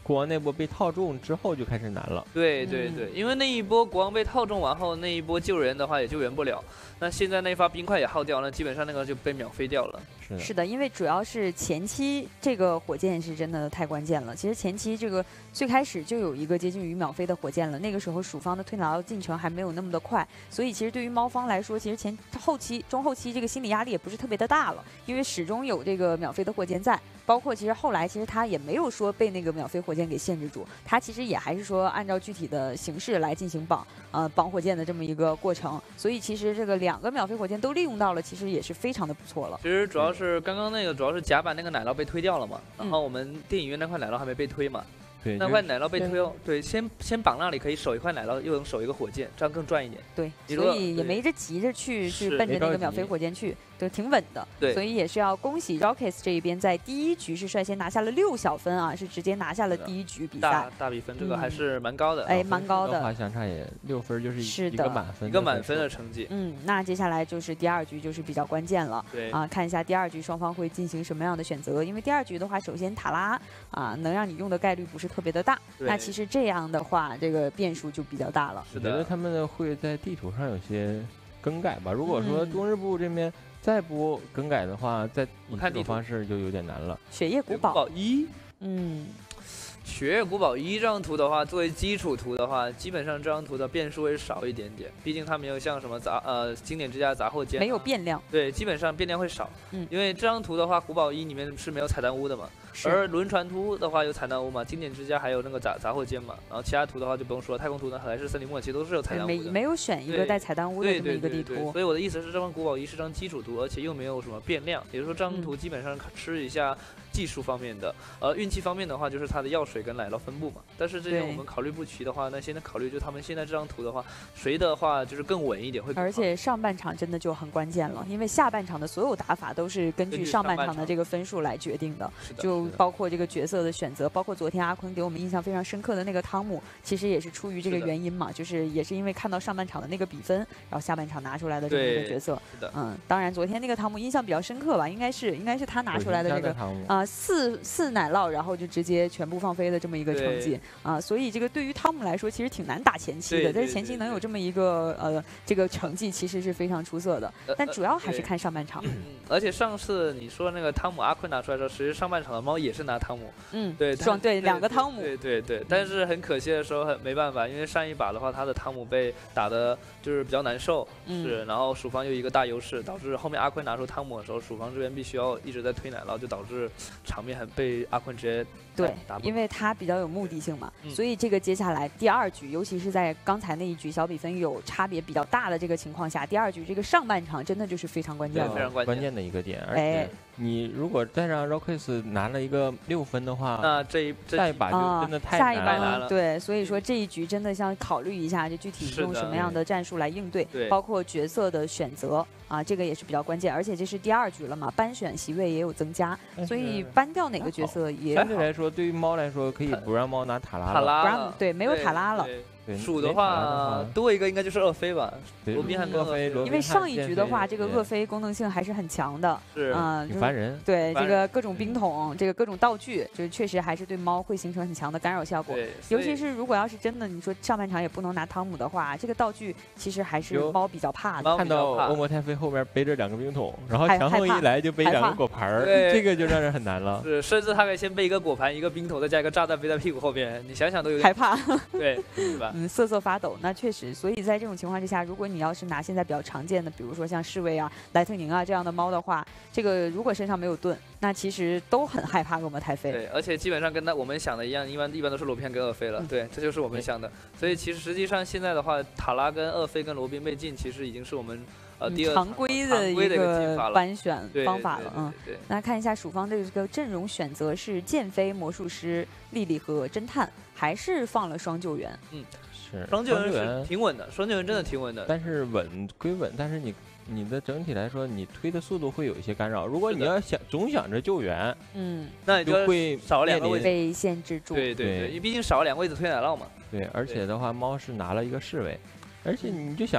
C: 国王那波被套中之后就开始难了。
B: 对对对，因为那一波国王被套中完后，那一波救人的话也救援不了。那现在那发冰块也耗掉了，基本上那个就被秒飞掉了。
A: 是的，因为主要是前期这个火箭是真的太关键了。其实前期这个最开始就有一个接近于秒飞的火箭了，那个时候蜀方的推奶酪进程还没有那么的快，所以其实对于猫方来说，其实中后期这个心理压力也不是特别的大了，因为始终有这个秒飞的火箭在。包括其实后来，其实他也没有说被那个秒飞火箭给限制住，他其实也还是说按照具体的形式来进行绑火箭的这么一个过程。所以其实这个2个秒飞火箭都利用到了，其实也是非常的不错了。
B: 其实主要是刚刚那个主要是甲板那个奶酪被推掉了嘛，然后我们电影院那块奶酪还没被推嘛。
C: 对，
B: 那块奶酪被推哦，对，先绑那里可以守一块奶酪，又能守一个火箭，这样更赚一点。
A: 对，所以也没着急着去奔着那个秒飞火箭去，就挺稳的。
B: 对，
A: 所以也是要恭喜 Rockets 这一边在第1局是率先拿下了6小分啊，是直接拿下了第1局比赛。
B: 大比分，这个还是蛮高的。
A: 哎，蛮高的。
C: 的话相差也6分，就是一个满分，
B: 一个满分的成绩。
A: 那接下来就是第2局就是比较关键了。
B: 对
A: 啊，看一下第2局双方会进行什么样的选择，因为第2局的话，首先塔拉啊能让你用的概率不是特别的大。那其实这样的话，这个变数就比较大了。
C: 我觉得他们会在地图上有些更改吧。如果说中日部这边再不更改的话，在我看地图方式就有点难了。
A: 雪夜古堡
B: 1，雪夜古堡1这张图的话，作为基础图的话，基本上这张图的变数会少一点点，毕竟它没有像什么经典之家杂货间
A: 没有变量。
B: 对，基本上变量会少。因为这张图的话，古堡1里面是没有彩蛋屋的嘛。而轮船图的话有彩蛋屋嘛，经典之家还有那个杂货间嘛，然后其他图的话就不用说了，太空图呢还是森林末期都是有彩蛋屋的，
A: 没有选一个带彩蛋屋的这么一个地图。
B: 所以我的意思是，这张古堡1是张基础图，而且又没有什么变量，也就是说这张图基本上吃一下技术方面的，运气方面的话就是它的药水跟奶酪分布嘛。但是这些我们考虑不齐的话，那现在考虑就他们现在这张图的话，谁的话就是更稳一点会。
A: 而且上半场真的就很关键了，因为下半场的所有打法都是根据上半场的这个分数来决定的，就包括这个角色的选择，包括昨天阿坤给我们印象非常深刻的那个汤姆，其实也是出于这个原因嘛，就是也是因为看到上半场的那个比分，然后下半场拿出来的这么一个角色。当然昨天那个汤姆印象比较深刻吧，应该是他拿出来的这个四奶酪，然后就直接全部放飞的这么一个成绩所以这个对于汤姆来说其实挺难打前期的，但是前期能有这么一个这个成绩其实是非常出色的，但主要还是看上半场。
B: 而且上次你说那个汤姆阿坤拿出来的时候，其实上半场的猫也是拿汤姆，对
A: 2个汤姆，
B: 对，但是很可惜的时候没办法，因为上一把的话他的汤姆被打的就是比较难受，然后蜀方又一个大优势，导致后面阿坤拿出汤姆的时候，蜀方这边必须要一直在推奶酪，就导致场面被阿坤直接打
A: 因为他比较有目的性嘛，所以这个接下来第2局，尤其是在刚才那一局小比分有差别比较大的这个情况下，第2局这个上半场真的就是非常关键的，
B: 非常关
C: 键的一个点，而且你如果再让 Rockets 拿了一个6分的话，
B: 那下
C: 一把就真的太
B: 难了。
A: 对，所以说这一局真的想考虑一下，就具体用什么样的战术来应对，包括角色的选择这个也是比较关键。而且这是第2局了嘛，班选席位也有增加，所以搬掉哪个角色也
C: 相对来说，对于猫来说可以不让猫拿塔拉了，
A: 对，没有塔拉了。
B: 鼠的话多一个应该就是鄂飞吧，罗宾汉跟鄂飞，
A: 因为上一局的话，这个鄂飞功能性还是很强的，
C: 挺烦人。
A: 对，这个各种冰桶，这个各种道具，就是确实还是对猫会形成很强的干扰效果。尤其是如果要是真的你说上半场也不能拿汤姆的话，这个道具其实还是猫比较怕的。
C: 看到欧魔太妃后边背着2个冰桶，然后强横一来就背2个果盘，这个就让人很难了。
B: 是，甚至他可以先背一个果盘、一个冰桶，再加一个炸弹背在屁股后边，你想想都有点
A: 害怕。
B: 对，是吧？
A: 瑟瑟发抖。那确实，所以在这种情况之下，如果你要是拿现在比较常见的，比如说像侍卫啊、莱特宁啊这样的猫的话，这个如果身上没有盾，那其实都很害怕恶魔太妃。
B: 对，而且基本上跟我们想的一样，一般都是罗宾跟鄂飞了。对，这就是我们想的。所以其实实际上现在的话，塔拉跟鄂飞跟罗宾被禁，其实已经是我们第2
A: 常规的一个班选方法了。那看一下蜀方的这个阵容选择是剑飞、魔术师、莉莉和侦探，还是放了双救援。
B: 双救援是挺稳的，双救援真的挺稳的。
C: 但是稳归稳，但是你的整体来说，你推的速度会有一些干扰。如果你要总想着救援，
B: 那你就
C: 会
B: 少了2个位置
A: 被限制住。
B: 对，因为毕竟少了2个位置推奶酪嘛。
C: 对，而且的话，猫是拿了一个侍卫，而且你就想，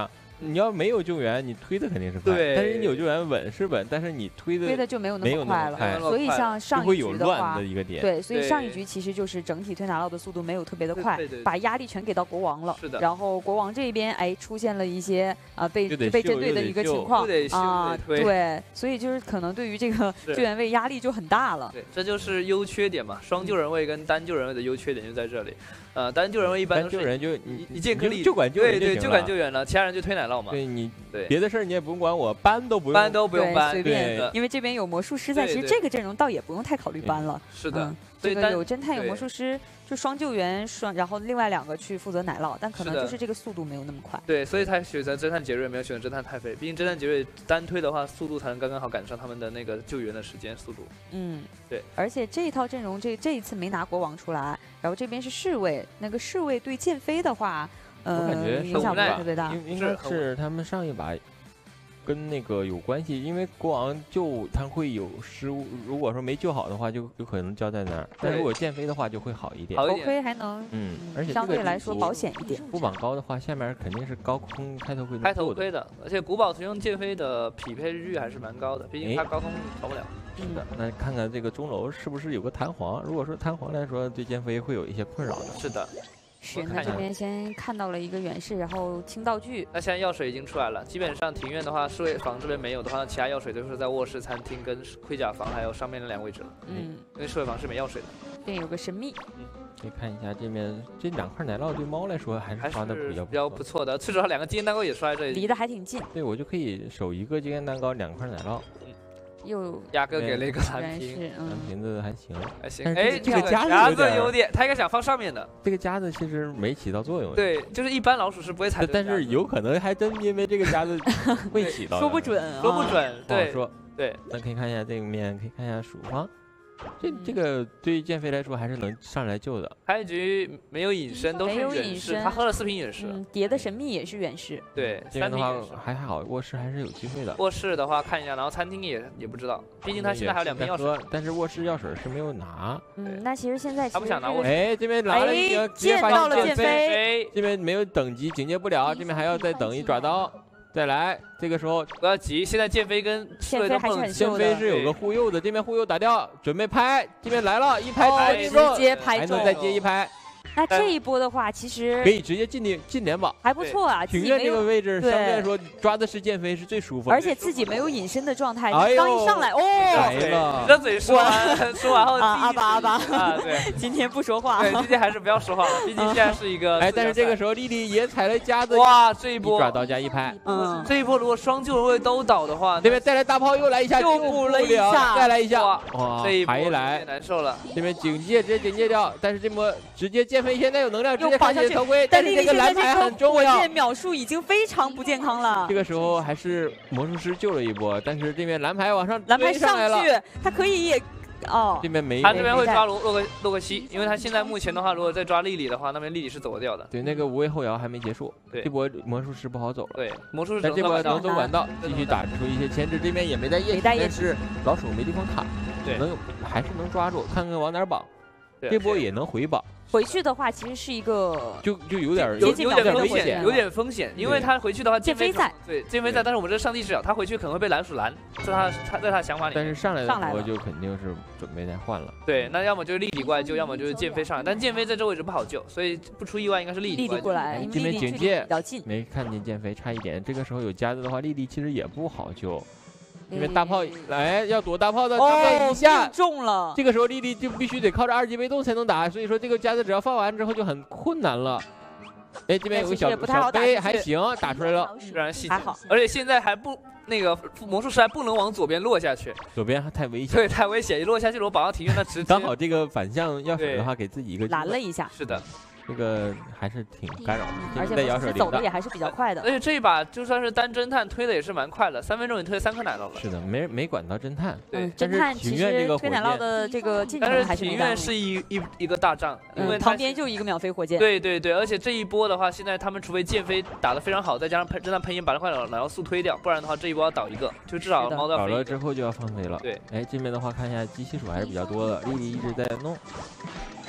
C: 你要没有救援，你推的肯定是快，但是你有救援稳是稳，但是你推的
A: 就没有那么快了。所以像上
C: 一
A: 局的话，
C: 对，
A: 所以上一局其实就是整体推奶酪的速度没有特别的快，把压力全给到国王了。
B: 是的。
A: 然后国王这边出现了一些被针对的一个情况啊，对，所以就是可能对于这个救援位压力就很大了。
B: 对，这就是优缺点嘛，双救人位跟单救人位的优缺点就在这里。单救人位一般都是一键颗粒，
C: 就管救援
B: 就管救援了，其他人就推奶酪嘛。
C: 对你别的事儿你也不用管我，搬都不用
B: 搬，
A: 随便。因为这边有魔术师在，其实这个阵容倒也不用太考虑搬了。
B: 是的，
A: 这个有侦探有魔术师，就双救援然后另外2个去负责奶酪，但可能就是这个速度没有那么快。
B: 对，所以才选择侦探杰瑞，没有选择侦探太妃。毕竟侦探杰瑞单推的话，速度才能刚刚好赶上他们的那个救援的时间速度。对。
A: 而且这一套阵容这一次没拿国王出来，然后这边是侍卫，那个侍卫对剑飞的话，
C: 我感觉
A: 影响不是特别大。
C: 应该是他们上一把跟那个有关系，因为国王救他会有失误，如果说没救好的话，就有可能交在那儿。但如果剑飞的话，就会好一点。
A: 头盔还能，
C: 而且
A: 相对来说保险一点。
C: 副榜高的话，下面肯定是高空开头盔。
B: 开头盔的，而且古堡用剑飞的匹配率还是蛮高的，毕竟它高空逃不了。
C: 是的，那看看这个钟楼是不是有个弹簧？如果说弹簧来说，对剑飞会有一些困扰的。
B: 是的。
A: 那这边先看到了一个远视，然后清道具。
B: 那现在药水已经出来了，基本上庭院的话，侍卫房这边没有的话，其他药水都是在卧室、餐厅跟盔甲房还有上面的2个位置了。因为侍卫房是没药水的。
A: 这边有个神秘。
C: 可以看一下这面这2块奶酪对猫来说还是刷的比较
B: 不错的，最主要2个经验蛋糕也刷在这里，
A: 离得还挺近。
C: 对，我就可以守1个经验蛋糕，2块奶酪。
A: 又
B: 压根给了一个蓝瓶，
C: 蓝瓶子还行，
B: 这个夹子有点，他应该想放上面的。
C: 这个夹子其实没起到作用。
B: 对，就是一般老鼠是不会踩。
C: 但是有可能还真因为这个夹子会起到。
A: 说不准，
B: 说不准。对，
C: 说
B: 对。
C: 那可以看一下这个面，可以看一下鼠方。这个对于剑飞来说还是能上来救的。
B: 开局没有隐身，都是远视，他喝了4瓶远视。
A: 蝶的神秘也是远视。
B: 对，
C: 这边的话还好，卧室还是有机会的。
B: 卧室的话看一下，然后餐厅也不知道，毕竟他现在还有2瓶药水，
C: 但是卧室药水是没有拿。
A: 那其实现在
B: 他不想拿卧室。
C: 这边拿了一个，
A: 见到了剑飞，
C: 这边没有等级警戒不了，这边还要再等一爪刀。再来，这个时候
B: 不要急，现在剑飞跟
A: 剑飞还是很
C: 秀的。剑飞是有个护佑的，这边护佑打掉，准备拍，这边来了，一拍
A: 直接拍中，
C: 还能再接一拍。
A: 那这一波的话，其实
C: 可以直接进联榜，
A: 还不错啊。
C: 庭院这个位置相对来说抓的是剑飞是最舒服的，
A: 而且自己没有隐身的状态，刚一上来
C: 来了，
B: 你的嘴说完后
A: 阿巴
B: 啊，对，
A: 今天不说话，
B: 对，今天还是不要说话了，毕竟现在是一个。
C: 但是这个时候丽丽也踩了夹子，
B: 哇，这一波
C: 爪刀加一拍，
B: 这一波如果双救位都倒的话，
C: 这边再来大炮又来一下，
A: 又补了一下，
C: 再来一下，
B: 哇，这一波
C: 还来
B: 难受了。
C: 这边警戒直接警戒掉，但是这波直接剑飞现在有能量。
A: 又跑下去，
C: 但是这个蓝牌很重要，
A: 火箭秒数已经非常不健康了。
C: 这个时候还是魔术师救了一波，但是这边蓝牌往上，
A: 蓝牌上去，他可以也
C: 这边没，
B: 他这边会抓洛克西，因为他现在目前的话，如果再抓莉莉的话，那边莉莉是走掉的。
C: 对，那个无畏后摇还没结束，
B: 对，
C: 这波魔术师不好走了。
B: 对，魔术师
C: 但这波能走管道，继续打出一些牵制，这边也没带夜，但是老鼠没地方卡，
B: 对，
C: 还是能抓住，看看往哪绑，这波也能回绑。
A: 回去的话，其实是一个
C: 就有点
B: 风险，因为他回去的话，
A: 剑飞在，
B: 对，剑飞在，但是我们这上帝视角，他回去可能会被蓝鼠拦，在他的想法里。
C: 但是上来的时候就肯定是准备再换了。
B: 对，那要么就是莉莉过来救，要么就是剑飞上来，但剑飞在这位置不好救，所以不出意外应该是莉莉
A: 过来。
C: 这边警戒
A: 比较近，
C: 没看见剑飞，差一点。这个时候有夹子的话，莉莉其实也不好救。因为大炮来要躲大炮的，一下
A: 中了。
C: 这个时候莉莉就必须得靠着2级被动才能打，所以说这个夹子只要放完之后就很困难了。这边有个小杯还行，打出来了，
B: 让人细节。而且现在还不那个魔术师还不能往左边落下去，
C: 左边太危险。
B: 对，太危险，一落下去我保上庭院，那直接
C: 刚好这个反向药水的话，给自己一个
A: 拦了一下。
B: 是的。
C: 这个还是挺干扰的，
A: 而且魔术师走的也还是比较快的。
B: 而且这一把就算是单侦探推的也是蛮快的，3分钟你推3颗奶酪了。
C: 是的，没管到侦探。
B: 对，
A: 侦探其实推奶酪的这个进程还是没
B: 但是庭院是一个大仗，因为
A: 旁边就一个秒飞火箭。
B: 对，而且这一波的话，现在他们除非剑飞打得非常好，再加上侦探喷烟把那块奶酪素推掉，不然的话这一波要倒一个，就至少猫到
C: 倒了之后就要放飞了。
B: 对，
C: 这边的话看一下机器鼠还是比较多的，莉莉一直在弄。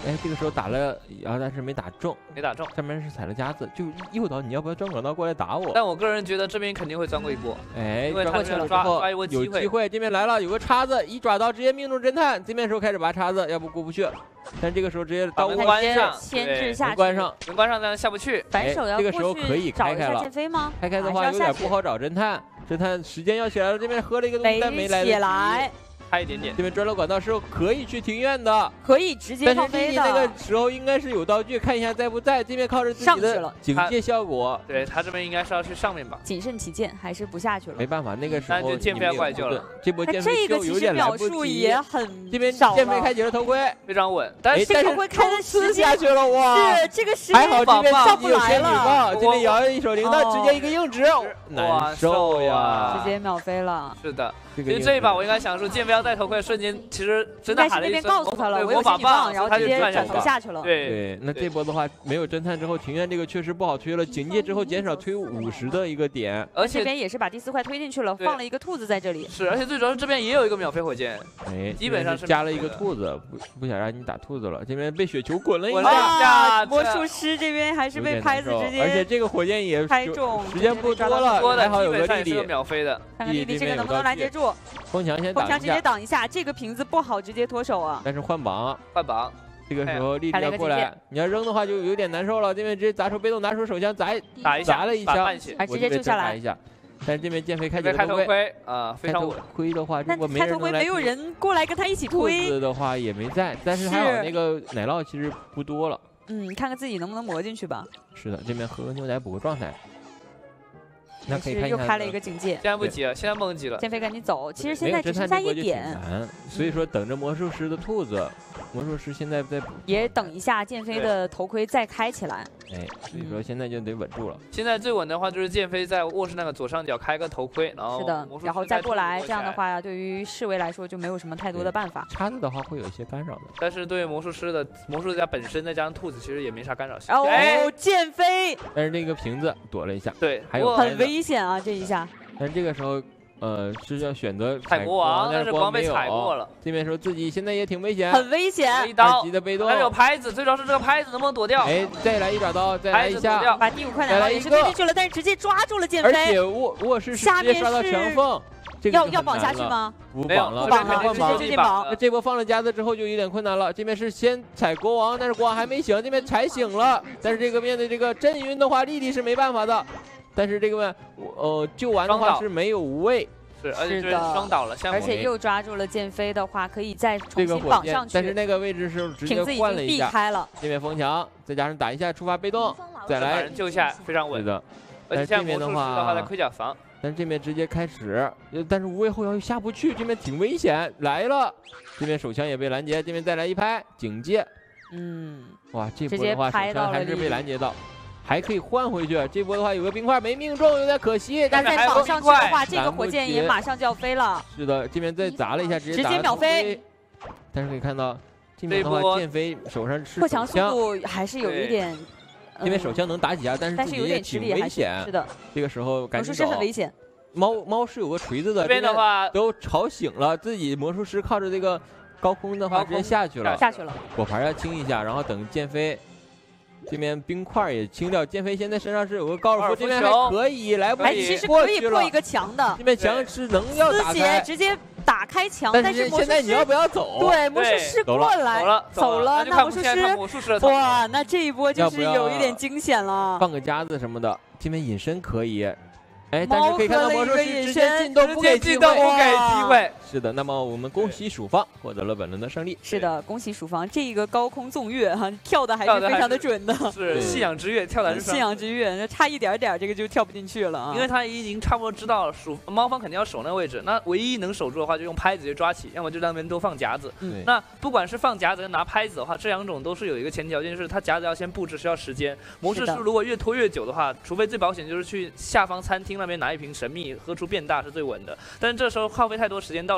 C: 哎，这个时候打了，但是没打中，上面是踩了夹子，就诱导你要不要转广道过来打我。
B: 但我个人觉得这边肯定会钻过一波，
C: 哎，
B: 因为他是抓一波
C: 有机会，这边来了，有个叉子，一爪刀直接命中侦探，这边时候开始拔叉子，要不过不去。但这个时候直接刀
B: 关上，
A: 牵制下去，
C: 关上，
B: 这样下不去。
A: 反手要
C: 这个时候可以开开了，
A: 剑飞吗？
C: 开的话有点不好找侦探，侦探时间要起来了，这边喝了一个东西，但没来。
B: 差一点点，
C: 这边钻了管道是可以去庭院的，
A: 可以直接放飞的。
C: 但是那个时候应该是有道具，看一下在不在。这边靠着自己的警戒效果，
B: 对他这边应该是要去上面吧。
A: 谨慎起见，还是不下去了。
C: 没办法，那个时候
B: 就剑飞要过来救了。
C: 这波剑飞就有点来不及。
A: 这个其实秒数也很
C: 这边剑飞开启了头盔，
B: 非常稳。
A: 但是头盔开的时间
C: 下去了，哇！
A: 是这个时间
C: 还好这边
A: 上不来了。
C: 这边摇了一手铃铛，直接一个硬直，难受呀！
A: 直接秒飞了。
B: 是的。其实这一把我应该想说，剑飞要戴头盔瞬间，其实真的喊了一声，
A: 告诉他了，我有
B: 法棒，
A: 然后直接转头下去了。
B: 对，
C: 那这波的话没有侦探之后，庭院这个确实不好推了。警戒之后减少推50的一个点，
A: 而且这边也是把第4块推进去了，放了一个兔子在这里。
B: 是，而且最主要是这边也有一个秒飞火箭，
C: 哎，
B: 基本上是
C: 加了一个兔子，不想让你打兔子了。这边被雪球滚了一
A: 下，魔术师这边还是被拍子直接，
C: 而且这个火箭也
A: 拍中，
C: 时间不多了，还好有个
B: 弟弟秒飞的，
A: 看看弟弟这个能不能拦截住。
C: 风墙
A: 直接挡一下，这个瓶子不好直接脱手啊。
C: 但是换绑，这个时候丽丽要过来，你要扔的话就有点难受了。这边直接砸出被动，拿出手枪砸了一枪，
A: 还直接救下来。
C: 但是这边剑飞开
B: 头盔啊，非常稳。
C: 盔的话，如果
A: 开头盔没有人过来跟他一起推，
C: 兔子的话也没在，但是还好那个奶酪其实不多了。
A: 看看自己能不能磨进去吧。
C: 是的，这边喝个牛奶补个状态。那可以看一下，
A: 又开了一个警戒，
B: 现在不急了，现在梦急了。
A: 剑飞赶紧走，其实现在只剩下1点，
C: 所以说等着魔术师的兔子，魔术师现在在
A: 也等一下剑飞的头盔再开起来。
C: 哎，所以说现在就得稳住了。
B: 现在最稳的话就是剑飞在卧室那个左上角开个头盔，然后
A: 是的，然后再过来，这样的话对于侍卫来说就没有什么太多的办法。
C: 叉子的话会有一些干扰的，
B: 但是对魔术家本身再加上兔子，其实也没啥干扰性。
A: 哦，剑飞，
C: 但是那个瓶子躲了一下，
B: 对，
C: 还有
A: 很危险啊这一下。
C: 但是这个时候，是要选择
B: 踩国王，但是国王被踩过了。
C: 这边说自己现在也挺危险，
A: 很危险。
B: 一刀
C: 2级的被动，
B: 但是有拍子，最主要是这个拍子能不能躲掉？
C: 哎，再来一爪刀，再来一下，
A: 把第5块奶酪也是推进去了，但是直接抓住了剑飞。
C: 而且卧室直接刷到墙缝，
A: 要绑下去吗？
C: 不绑了，
A: 直接绑。
C: 这波放了夹子之后就有点困难了。这边是先踩国王，但是国王还没醒，这边踩醒了，但是这个面对这个震晕的话，丽丽是没办法的。但是这个救完的话是没有无畏，
B: 是双倒了，
A: 而且又抓住了剑飞的话，可以再重新绑上去。
C: 但是那个位置是直接换了一下，
A: 避开了。
C: 这边封墙，再加上打一下触发被动，再来
B: 把人救下，非常稳
C: 的。
B: 而且这边的话在盔甲房，
C: 但是这边直接开始，但是无畏后摇又下不去，这边挺危险，来了。这边手枪也被拦截，这边再来一拍警戒，哇，这波的话手枪还是被拦截到。还可以换回去，这波的话有个冰块没命中，有点可惜。
A: 但再绑上去的话，这个火箭也马上就要飞了。
C: 是的，这边再砸了一下，直接
A: 秒飞。
C: 但是可以看到，这边的话剑飞手上是
A: 破墙速度还是有一点，
C: 因为手枪能打几下，但是自己也挺危险。
A: 是的，
C: 这个时候赶紧
A: 找。魔术师很危险。
C: 猫是有个锤子的，
B: 这边的话
C: 都吵醒了，自己魔术师靠着这个高空的话直接下去了。果盘要清一下，然后等剑飞。这边冰块也清掉，剑飞现在身上是有个高尔夫，这边还可以来不及，
A: 其实可以破一个墙的。
C: 这边墙是能要打开，
A: 直接打开墙，
C: 但是现在你要不要走？
A: 对，魔术师过来走了，那
B: 魔术师
A: 哇，那这一波就是有一点惊险了。
C: 放个夹子什么的，这边隐身可以。哎，但是可以看到魔术师直接进洞不给机会。是的，那么我们恭喜蜀方获得了本轮的胜利。
A: 是的，恭喜蜀方，这个高空纵跃哈，跳的还是非常的准的。
B: 是信仰之跃，跳的
A: 信仰之跃，差一点点这个就跳不进去了啊。
B: 因为他已经差不多知道猫方肯定要守那个位置，那唯一能守住的话就用拍子就抓起，要么就让那边多放夹子。那不管是放夹子跟拿拍子的话，这2种都是有一个前提条件，就是他夹子要先布置，需要时间。魔术师如果越拖越久的话，除非最保险就是去下方餐厅那边拿一瓶神秘。喝出变大是最稳的，但是这时候耗费太多时间，到时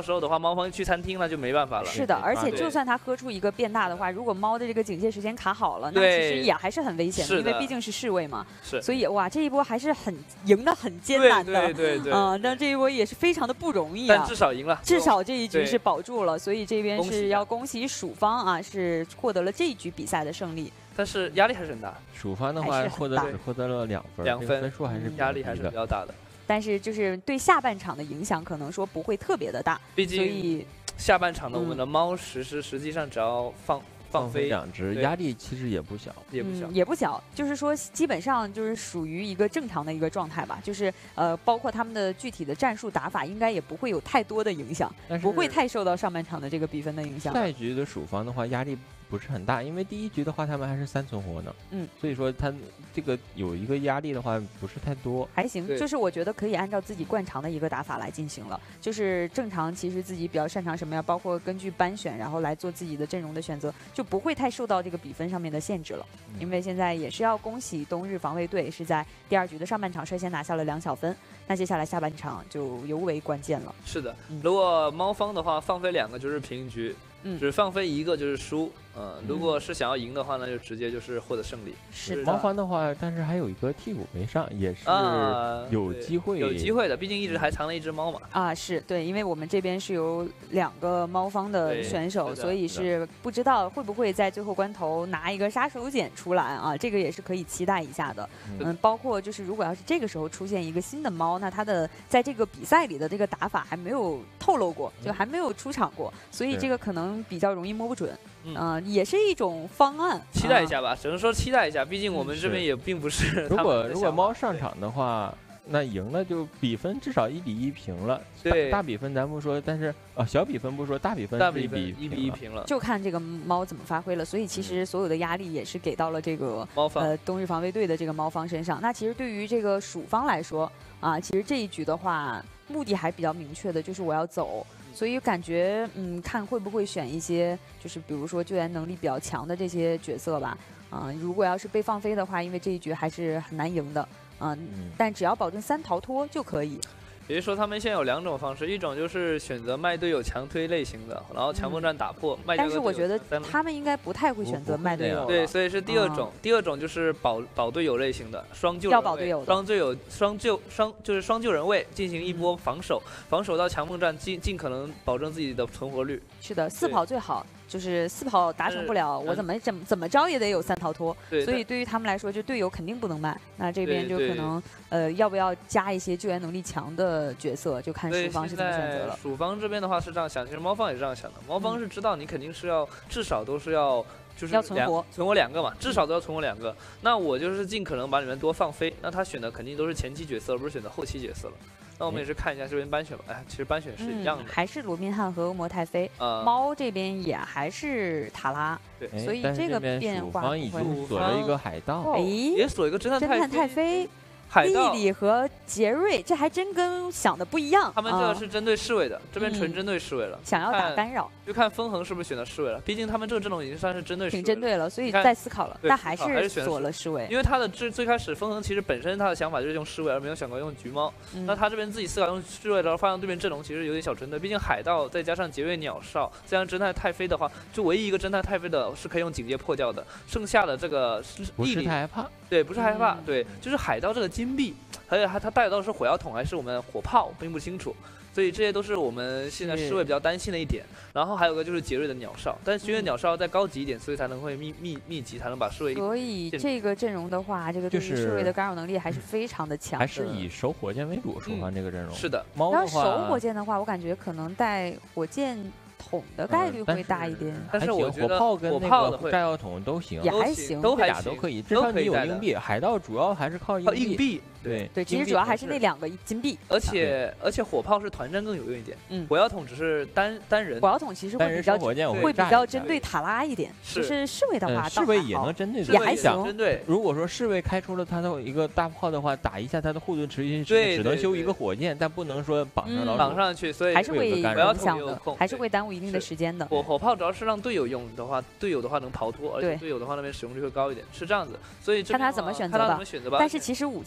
B: 时候的话，猫方去餐厅那就没办法了。
A: 是的，而且就算它喝出一个变大的话，如果猫的这个警戒时间卡好了，那其实也还是很危险的，因为毕竟是侍卫嘛。
B: 是。
A: 所以哇，这一波还是赢得很艰难的。
B: 对。
A: 但这一波也是非常的不容易
B: 但至少赢了，
A: 至少这一局是保住了，所以这边是要恭喜蜀方啊，是获得了这一局比赛的胜利。
B: 但是压力还是很大。
C: 蜀方的话获得了2分，分数还是
B: 压力还是比较大的。
A: 但是就是对下半场的影响可能说不会特别的大，
B: 毕竟下半场的我们的猫实际上只要放飞
C: 2只，压力其实也不小，
A: 也不小。就是说，基本上就是属于一个正常的一个状态吧。就是包括他们的具体的战术打法，应该也不会有太多的影响，不会太受到上半场的这个比分的影响。
C: 赛局的蜀方的话，压力不是很大，因为第一局的话他们还是3存活呢，所以说他这个有一个压力的话不是太多，
A: 还行。就是我觉得可以按照自己惯常的一个打法来进行了，就是正常其实自己比较擅长什么呀，包括根据班选然后来做自己的阵容的选择，就不会太受到这个比分上面的限制了。因为现在也是要恭喜冬日防卫队是在第2局的上半场率先拿下了2小分，那接下来下半场就尤为关键了。
B: 是的，如果猫方的话放飞2个就是平局，只放飞1个就是输。如果是想要赢的话呢，就直接就是获得胜利。
A: 是
C: 猫方的话，但是还有一个替补没上，也是有机会
B: 的，毕竟一直还藏了一只猫嘛。
A: 是对，因为我们这边是有2个猫方的选手，所以是不知道会不会在最后关头拿一个杀手锏出来啊，这个也是可以期待一下的。包括就是如果要是这个时候出现一个新的猫，那它的在这个比赛里的这个打法还没有透露过，就还没有出场过，所以这个可能比较容易摸不准。也是一种方案，
B: 期待一下吧，只能说期待一下，毕竟我们这边也并不是。
C: 如果猫上场的话，那赢了就比分至少1-1平了。
B: 对，
C: 大比分咱不说，但是小比分不说，大比分1比
B: 1平了，
A: 就看这个猫怎么发挥了。所以其实所有的压力也是给到了这个
B: 猫方
A: 冬日防卫队的这个猫方身上。那其实对于这个蜀方来说其实这一局的话，目的还比较明确的，就是我要走。所以感觉看会不会选一些就是比如说救援能力比较强的这些角色吧。如果要是被放飞的话，因为这一局还是很难赢的。但只要保证3逃脱就可以。
B: 也就是说，他们现在有2种方式，一种就是选择卖队友强推类型的，然后强锋战打破。
A: 但是我觉得他们应该不太会选择卖队友。
B: 对，所以是第2种。第2种就是保队友类型的，双救人位，
A: 要保队友的，
B: 就是双救人位进行一波防守，防守到强锋战尽可能保证自己的存活率。
A: 是的，4跑最好。就是4跑达成不了，我怎么着也得有3逃脱。所以对于他们来说，就队友肯定不能卖。那这边就可能要不要加一些救援能力强的角色，就看蜀方是怎么选择了。
B: 蜀方这边的话是这样想，其实猫方也是这样想的。猫方是知道你肯定是要至少都是要就是
A: 要存活
B: 2个嘛，至少都要存活2个。那我就是尽可能把你们多放飞。那他选的肯定都是前期角色，而不是选择后期角色了。那我们也是看一下这边班选吧。其实班选是一样的，
A: 还是罗宾汉和恶魔太妃。猫这边也还是塔拉，
B: 对，
A: 所以这个变化。
C: 蜀方已经锁了一个海盗，
B: 也锁一个侦探
A: 太妃。
B: 莉
A: 莉和杰瑞，这还真跟想的不一样。
B: 他们这个是针对侍卫的，这边纯针对侍卫了。
A: 想要打干扰，
B: 就看风恒是不是选择侍卫了。毕竟他们这个阵容已经算是针对，
A: 挺针对了，所以在思考了，但还是锁了侍卫。
B: 因为他的最开始风恒其实本身他的想法就是用侍卫，而没有想过用橘猫。那他这边自己思考用侍卫，然后发现对面阵容其实有点小针对。毕竟海盗再加上杰瑞鸟哨，再加上侦探太妃的话，就唯一一个侦探太妃的是可以用警戒破掉的，剩下的这个
C: 不是太害怕。
B: 对，不是害怕，对，就是海盗这个金币，而且他带到的是火药桶还是我们火炮，并不清楚，所以这些都是我们现在侍卫比较担心的一点。然后还有个就是杰瑞的鸟哨，但是杰瑞鸟哨再高级一点，所以才能会密集，才能把侍卫。
A: 所以这个阵容的话，这个对于侍卫的干扰能力还是非常的强。
C: 还是以守火箭为主，蜀方这个阵容。
B: 是的，
C: 猫的话，
A: 守火箭的话，我感觉可能带火箭桶的概率会大一点，
B: 但是我觉得
C: 火炮跟那个炸药桶都行，
A: 也还行，
B: 都
C: 俩都可以，至少你有硬币。海盗主要还是靠硬
B: 币，
A: 对，其实主要还是那2个金币。
B: 而且火炮是团战更有用一点，火药桶只是单人。
A: 火药桶其实会比较针对塔拉一点，就是侍卫的话，
C: 侍卫也能针对，
A: 也还行。
B: 对，
C: 如果说侍卫开出了他的一个大炮的话，打一下他的护盾持续只能修一个火箭，但不能说绑
B: 上去，所以
A: 还是会影响
B: 的，
A: 还是会耽误一定的时间的。
B: 火炮主要是让队友用的话，队友的话能逃脱，而且队友的话那边使用率会高一点，是这样子。所以
A: 看他怎么选择吧。但是其实武器还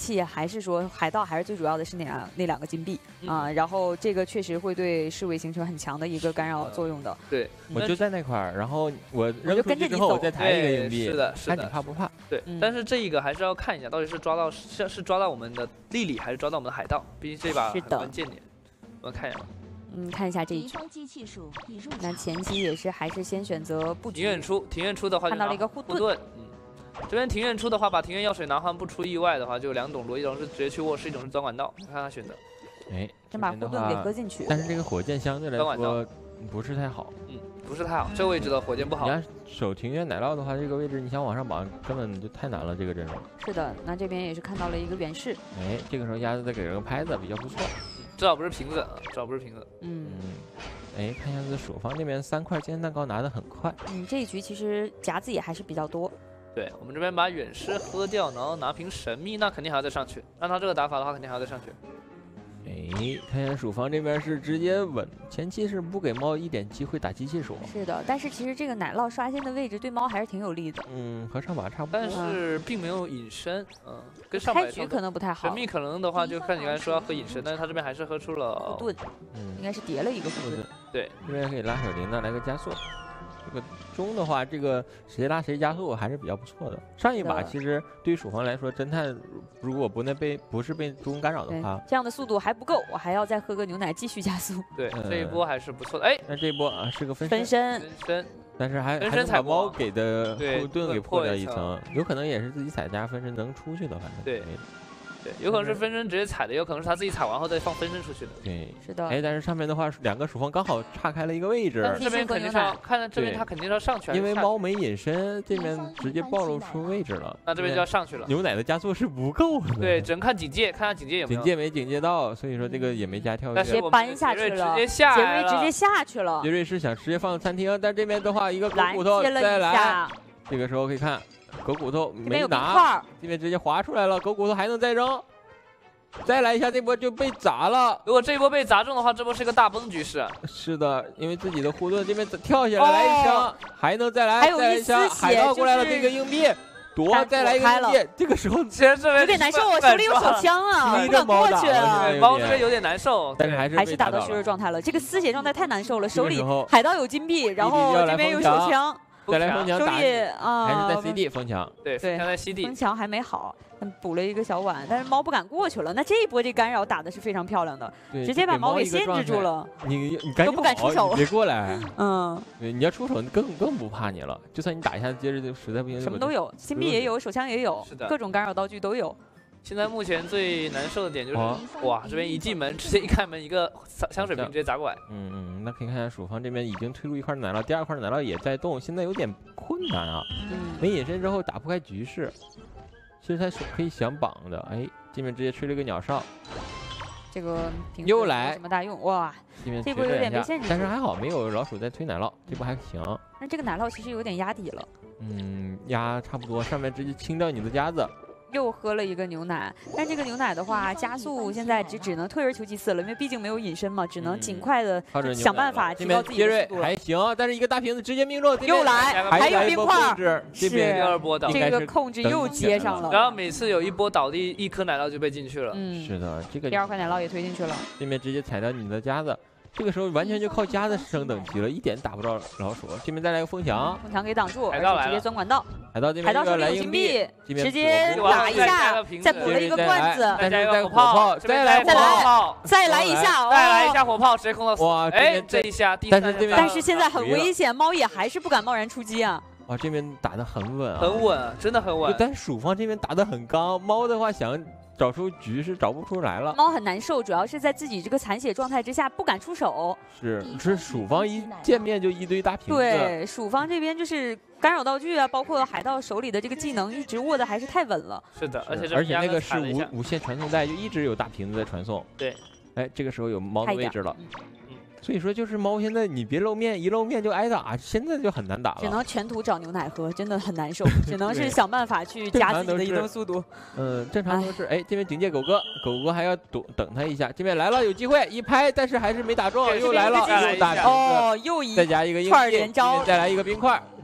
A: 是说海盗还是最主要的是那两个金币啊，然后这个确实会对侍卫形成很强的一个干扰作用的。
B: 对，
C: 我就在那块儿，然后我扔出去之后，我再抬一个硬币，
B: 是的，
C: 看你怕不怕？
B: 对，但是这一个还是要看一下，到底是抓到我们的莉莉，还是抓到我们的海盗？毕竟这把很关键点。我们看一下。
A: 看一下这一局。那前期也是还是先选择布局。
B: 庭院出的话，
A: 看到了一个护盾。
B: 这边庭院出的话，把庭院药水拿完，不出意外的话，就有2种路，一种是直接去卧室，一种是钻管道，看他选择。
C: 哎，
A: 先把护盾给搁进去。
C: 但是这个火箭相对来说不是太好。
B: 不是太好，这位置的火箭不好。
C: 你要守庭院奶酪的话，这个位置你想往上绑，根本就太难了。这个阵容。
A: 是的，那这边也是看到了一个远视。
C: 哎，这个时候鸭子再给人个拍子，比较不错。
B: 至少不是瓶子，
C: 哎，看样子蜀方那边3块煎蛋糕拿得很快。
A: 这一局其实夹子也还是比较多。
B: 对，我们这边把远视喝掉，然后拿瓶神秘，那肯定还要再上去。按照这个打法的话，肯定还要再上去。
C: 哎，看见蜀方这边是直接稳，前期是不给猫一点机会打机器鼠。
A: 是的，但是其实这个奶酪刷新的位置对猫还是挺有利的。
C: 和上把差不多。
B: 但是并没有隐身，跟上把
A: 开局可能不太好。
B: 神秘可能的话，就看你刚才说要喝隐身，但是他这边还是喝出了
A: 护盾，应该是叠了一个护盾。
B: 对，
C: 这边可以拉手铃铛来个加速。这个中的话，这个谁拉谁加速还是比较不错的。上一把其实对于蜀方来说，侦探如果不是被中干扰的话，
A: 这样的速度还不够，我还要再喝个牛奶继续加速。
B: 对，这一波还是不错的。哎，
C: 那这一波是个分
A: 身，
C: 但是还把猫给的护盾给破掉一层，有可能也是自己踩加分身能出去的，反正
B: 对。对，有可能是分身直接踩的，有可能是他自己踩完后再放分身出去的。
C: 对，
A: 是的。
C: 哎，但是上面的话，2个蜀方刚好岔开了一个位置。
B: 但是这边肯定是要看这边他肯定是要上去，
C: 因为猫没隐身，这边直接暴露出位置了。
B: 那这边就要上去了。
C: 牛奶的加速是不够的。
B: 对，只能看警戒，看他警戒有没有。
C: 警戒没警戒到，所以说这个也没加跳跃。
B: 但是
A: 搬下去了，杰瑞直接下去了。
C: 杰瑞是想直接放餐厅，但这边的话一个狗骨头再来，这个时候可以看狗骨头没拿，这边直接滑出来了，狗骨头还能再扔。再来一下，这波就被砸了。
B: 如果这一波被砸中的话，这波是个大崩局势。
C: 是的，因为自己的护盾这边跳下来一枪，还能再来一枪。海盗过来了，这个硬币躲，再来一个硬币。这个时候
B: 其实这边
A: 有点难受，我手里有手枪啊，不敢过去。
B: 猫这边有点难受，
C: 但是还是
A: 打到虚弱状态了。这个丝血状态太难受了，手里海盗有金币，然后这边有手枪。
C: 再来风墙打，还是在 CD 风墙。
B: 对，风墙在 CD。
A: 风墙还没好，补了一个小碗，但是猫不敢过去了。那这一波这干扰打的是非常漂亮的，直接把猫给限制住了。
C: 你赶紧
A: 都不敢出手，
C: 别过来。
A: 对，
C: 你要出手更不怕你了。就算你打一下，接着就实在不行，
A: 什么都有，金币也有，手枪也有，各种干扰道具都有。
B: 现在目前最难受的点就是，哇，这边一进门直接一开门，一个香水瓶直接砸过来。
C: 那可以看下蜀方这边已经推出1块奶酪，第2块奶酪也在动，现在有点困难啊。没隐身之后打不开局势，其实他是可以想绑的。哎，这边直接吹了个鸟哨，
A: 这个
C: 又来
A: 什么大用哇？这波有点被限制，
C: 但是还好没有老鼠在推奶酪，这波还行。
A: 那这个奶酪其实有点压底了。
C: 压差不多，上面直接清掉你的夹子。
A: 又喝了一个牛奶，但这个牛奶的话，加速现在只能退而求其次了，因为毕竟没有隐身嘛，只能尽快的想办法提高自己的速度。
C: 还行，但是一个大瓶子直接命中，
A: 又来，还有冰块，
C: 这边
B: 第2波的
A: 这个控制又接上了。
B: 然后每次有一波倒地，1颗奶酪就被进去了。
C: 是的，这个
A: 第2块奶酪也推进去了。
C: 这边直接踩到你的夹子。这个时候完全就靠夹子升等级了，一点打不着老鼠。这边再来个风墙，
A: 风墙给挡住，而且直接钻管道。
C: 海盗这边
A: 海盗手里有金币，直接
B: 打
A: 一下，再补了一个罐子，
C: 再来个火炮，再来
A: 一下，
B: 再来一下火炮，直接控到死。
C: 哇，
B: 哎，这一下第3下，
A: 但是现在很危险，猫也还是不敢贸然出击啊。
C: 哇，这边打得很稳啊，
B: 很稳，真的很稳。
C: 但蜀方这边打得很刚，猫的话想找出局是找不出来了。
A: 猫很难受，主要是在自己这个残血状态之下不敢出手。
C: 是蜀方一见面就一堆大瓶子。
A: 对，蜀方这边就是干扰道具啊，包括海盗手里的这个技能一直握的还是太稳了。
B: 是的，而且
C: 那个是无线传送带，就一直有大瓶子在传送。
B: 对，
C: 哎，这个时候有猫的位置了。所以说就是猫现在你别露面，一露面就挨打，现在就很难打了。
A: 只能全图找牛奶喝，真的很难受。只能是想办法去加自己的移动速度。
C: 正常都是哎，这边警戒狗哥，狗哥还要等他一下。这边来了，有机会一拍，但是还是没打中，又来了，又打
A: 又一
C: 再加一个硬币，
A: 连招，
C: 再来一个冰块。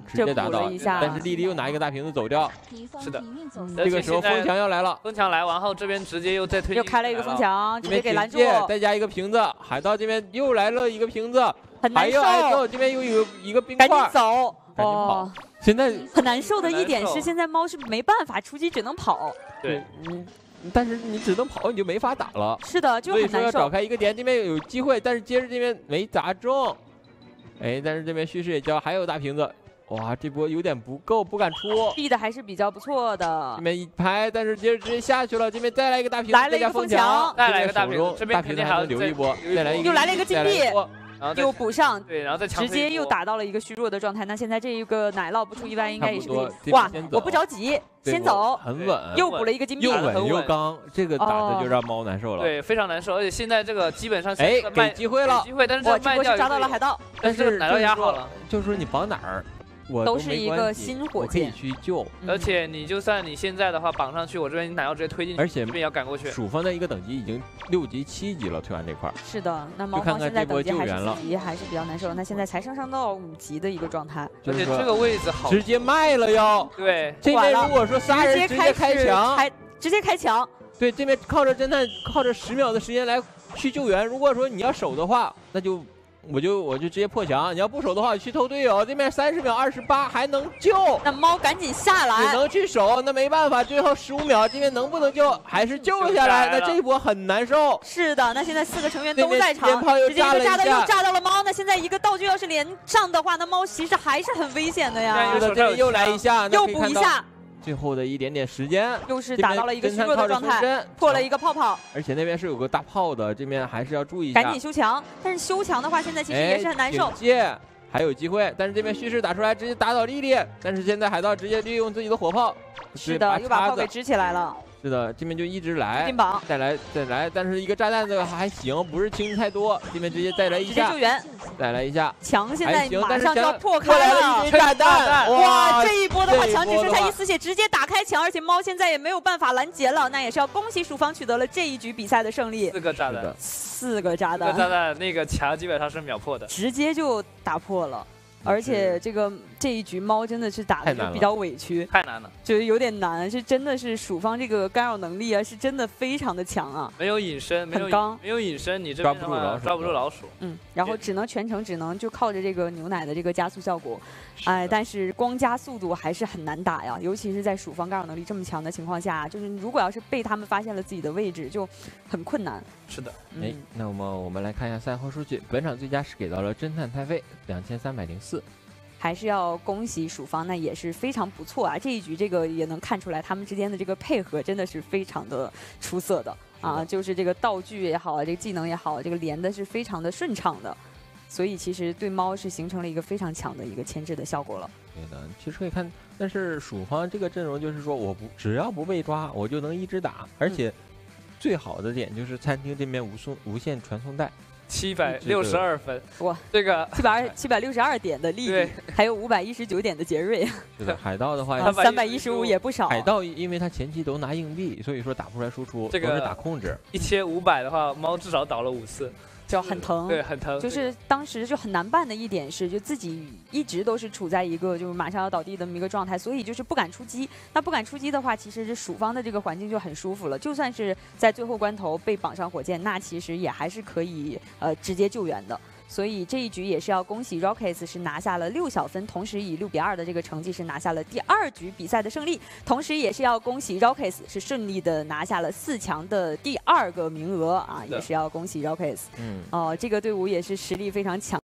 C: 直接打倒，但是莉莉又拿一个大瓶子走掉。
B: 是的，
C: 这个时候风墙要来了，
B: 风墙来完后，这边直接又再推，
A: 又开了一个风墙，直接给拦住，
C: 再加一个瓶子，海盗这边又来了一个瓶子，
A: 很难受。
C: 还有这边又有一个冰块，
A: 赶紧走，
C: 赶紧跑。现在
A: 很难受的一点是，现在猫是没办法出击，只能跑。
B: 对，
C: 但是你只能跑，你就没法打了。
A: 是的，就很难受。
C: 所以说要找开一个点，这边有机会，但是接着这边没砸中。哎，但是这边叙事也交，还有大瓶子。哇，这波有点不够，不敢出。
A: 避的还是比较不错的。
C: 这边一拍，但是接着直接下去了。这边再来一个大瓶子，
A: 来了一个风墙，
B: 再来一个大瓶子，这边
C: 大瓶子还能留一波，再来一个，
A: 又来了一个金币。
B: 然后
A: 又补上，
B: 对，然后再
A: 直接又打到了一个虚弱的状态。那现在这一个奶酪不出意外，应该也是可
C: 以。
A: 哇，我不着急，先走，
C: 很稳，
A: 又补了一个金币，
C: 又稳又刚，这个打的就让猫难受了。
B: 对，非常难受，而且现在这个基本上
C: 哎给机会了，
B: 机会，但是
A: 这波是抓到了海盗，
B: 但是奶酪压好了，
C: 就是说你绑哪儿。
A: 都是一个新火箭，
C: 可以去救。
B: 而且你就算你现在的话绑上去，我这边奶酪直接推进去，
C: 而且
B: 这边也要赶过去。
C: 蜀方的一个等级已经6级7级了，推完这块。
A: 是的，那猫方现在等级还是4级，还是比较难受。那现在才上到5级的一个状态，
B: 而且这个位置好，
C: 直接卖了哟。
B: 对，
C: 这边如果说仨人直接开墙，
A: 直接开墙。
C: 对，这边靠着侦探，靠着10秒的时间来去救援。如果说你要守的话，那就。我就直接破墙，你要不守的话，去偷队友。这边30秒28还能救，
A: 那猫赶紧下来，
C: 只能去守，那没办法，最后15秒，这边能不能救？还是救了下来。那这一波很难受。
A: 是的，那现在4个成员都在场，直接
C: 又
A: 炸到了猫。那现在一个道具要是连上的话，那猫其实还是很危险的呀。
C: 是的，这边又来一下，
A: 又补一下。
C: 最后的一点点时间，
A: 又是打到了一个虚弱的状态，破了一个泡泡。
C: 而且那边是有个大炮的，这边还是要注意一下。
A: 赶紧修墙，但是修墙的话，现在其实也是很难受。
C: 还有机会，但是这边叙事打出来，直接打倒莉莉。但是现在海盗直接利用自己的火炮，
A: 是的，又把炮给支起来了。
C: 是的，这边就一直来，
A: 金榜
C: 再来，但是一个炸弹这个还行，不是清太多。这边直接再来一下，
A: 直接救援，
C: 再来一下。
A: 墙现在马上就要破开
C: 了，一堆炸弹，
A: 哇！这一波的话，墙只剩下1丝血，直接打开墙，而且猫现在也没有办法拦截了。那也是要恭喜蜀方取得了这一局比赛的胜利。
B: 4个炸弹
A: ，4个炸弹，
B: 那个墙基本上是秒破的，
A: 直接就打破了。而且这一局猫真的是打的就比较委屈，
B: 太难了，
A: 就是有点难，是真的是蜀方这个干扰能力啊，是真的非常的强啊。
B: 没有隐身，
A: 很刚，
B: 没有隐身，你这边抓不住老鼠。
A: 然后全程只能就靠着这个牛奶的这个加速效果，哎，但是光加速度还是很难打呀，尤其是在蜀方干扰能力这么强的情况下，就是如果要是被他们发现了自己的位置，就很困难。
B: 是的，
C: 那我们来看一下赛后数据，本场最佳是给到了侦探太妃2304。
A: 还是要恭喜蜀方，那也是非常不错啊！这一局也能看出来他们之间的这个配合真的是非常的出色的啊！就是这个道具也好，这个技能也好，这个连的是非常的顺畅的，所以其实对猫是形成了一个非常强的一个牵制的效果了。
C: 对的，其实可以看，但是蜀方这个阵容就是说，只要不被抓，我就能一直打，而且最好的点就是餐厅这边无限传送带。
B: 762分，
A: 哇，
B: 这个
A: 762点的莉莉，还有519点的杰瑞。
C: 是的，海盗的话
A: 315也不少。
C: 海盗因为他前期都拿硬币，所以说打不出来输出，
B: 这个
C: 都是打控制。
B: 一切500的话，猫至少倒了5次。
A: 就很疼，
B: 对，很疼。
A: 就是当时就很难办的一点是，就自己一直都是处在一个就是马上要倒地的这么一个状态，所以就是不敢出击。那不敢出击的话，其实这蜀方的这个环境就很舒服了。就算是在最后关头被绑上火箭，那其实也还是可以直接救援的。所以这一局也是要恭喜 Rockets 是拿下了6小分，同时以6比2的这个成绩是拿下了第2局比赛的胜利，同时也是要恭喜 Rockets 是顺利的拿下了4强的第2个名额啊，也是要恭喜 Rockets。这个队伍也是实力非常强。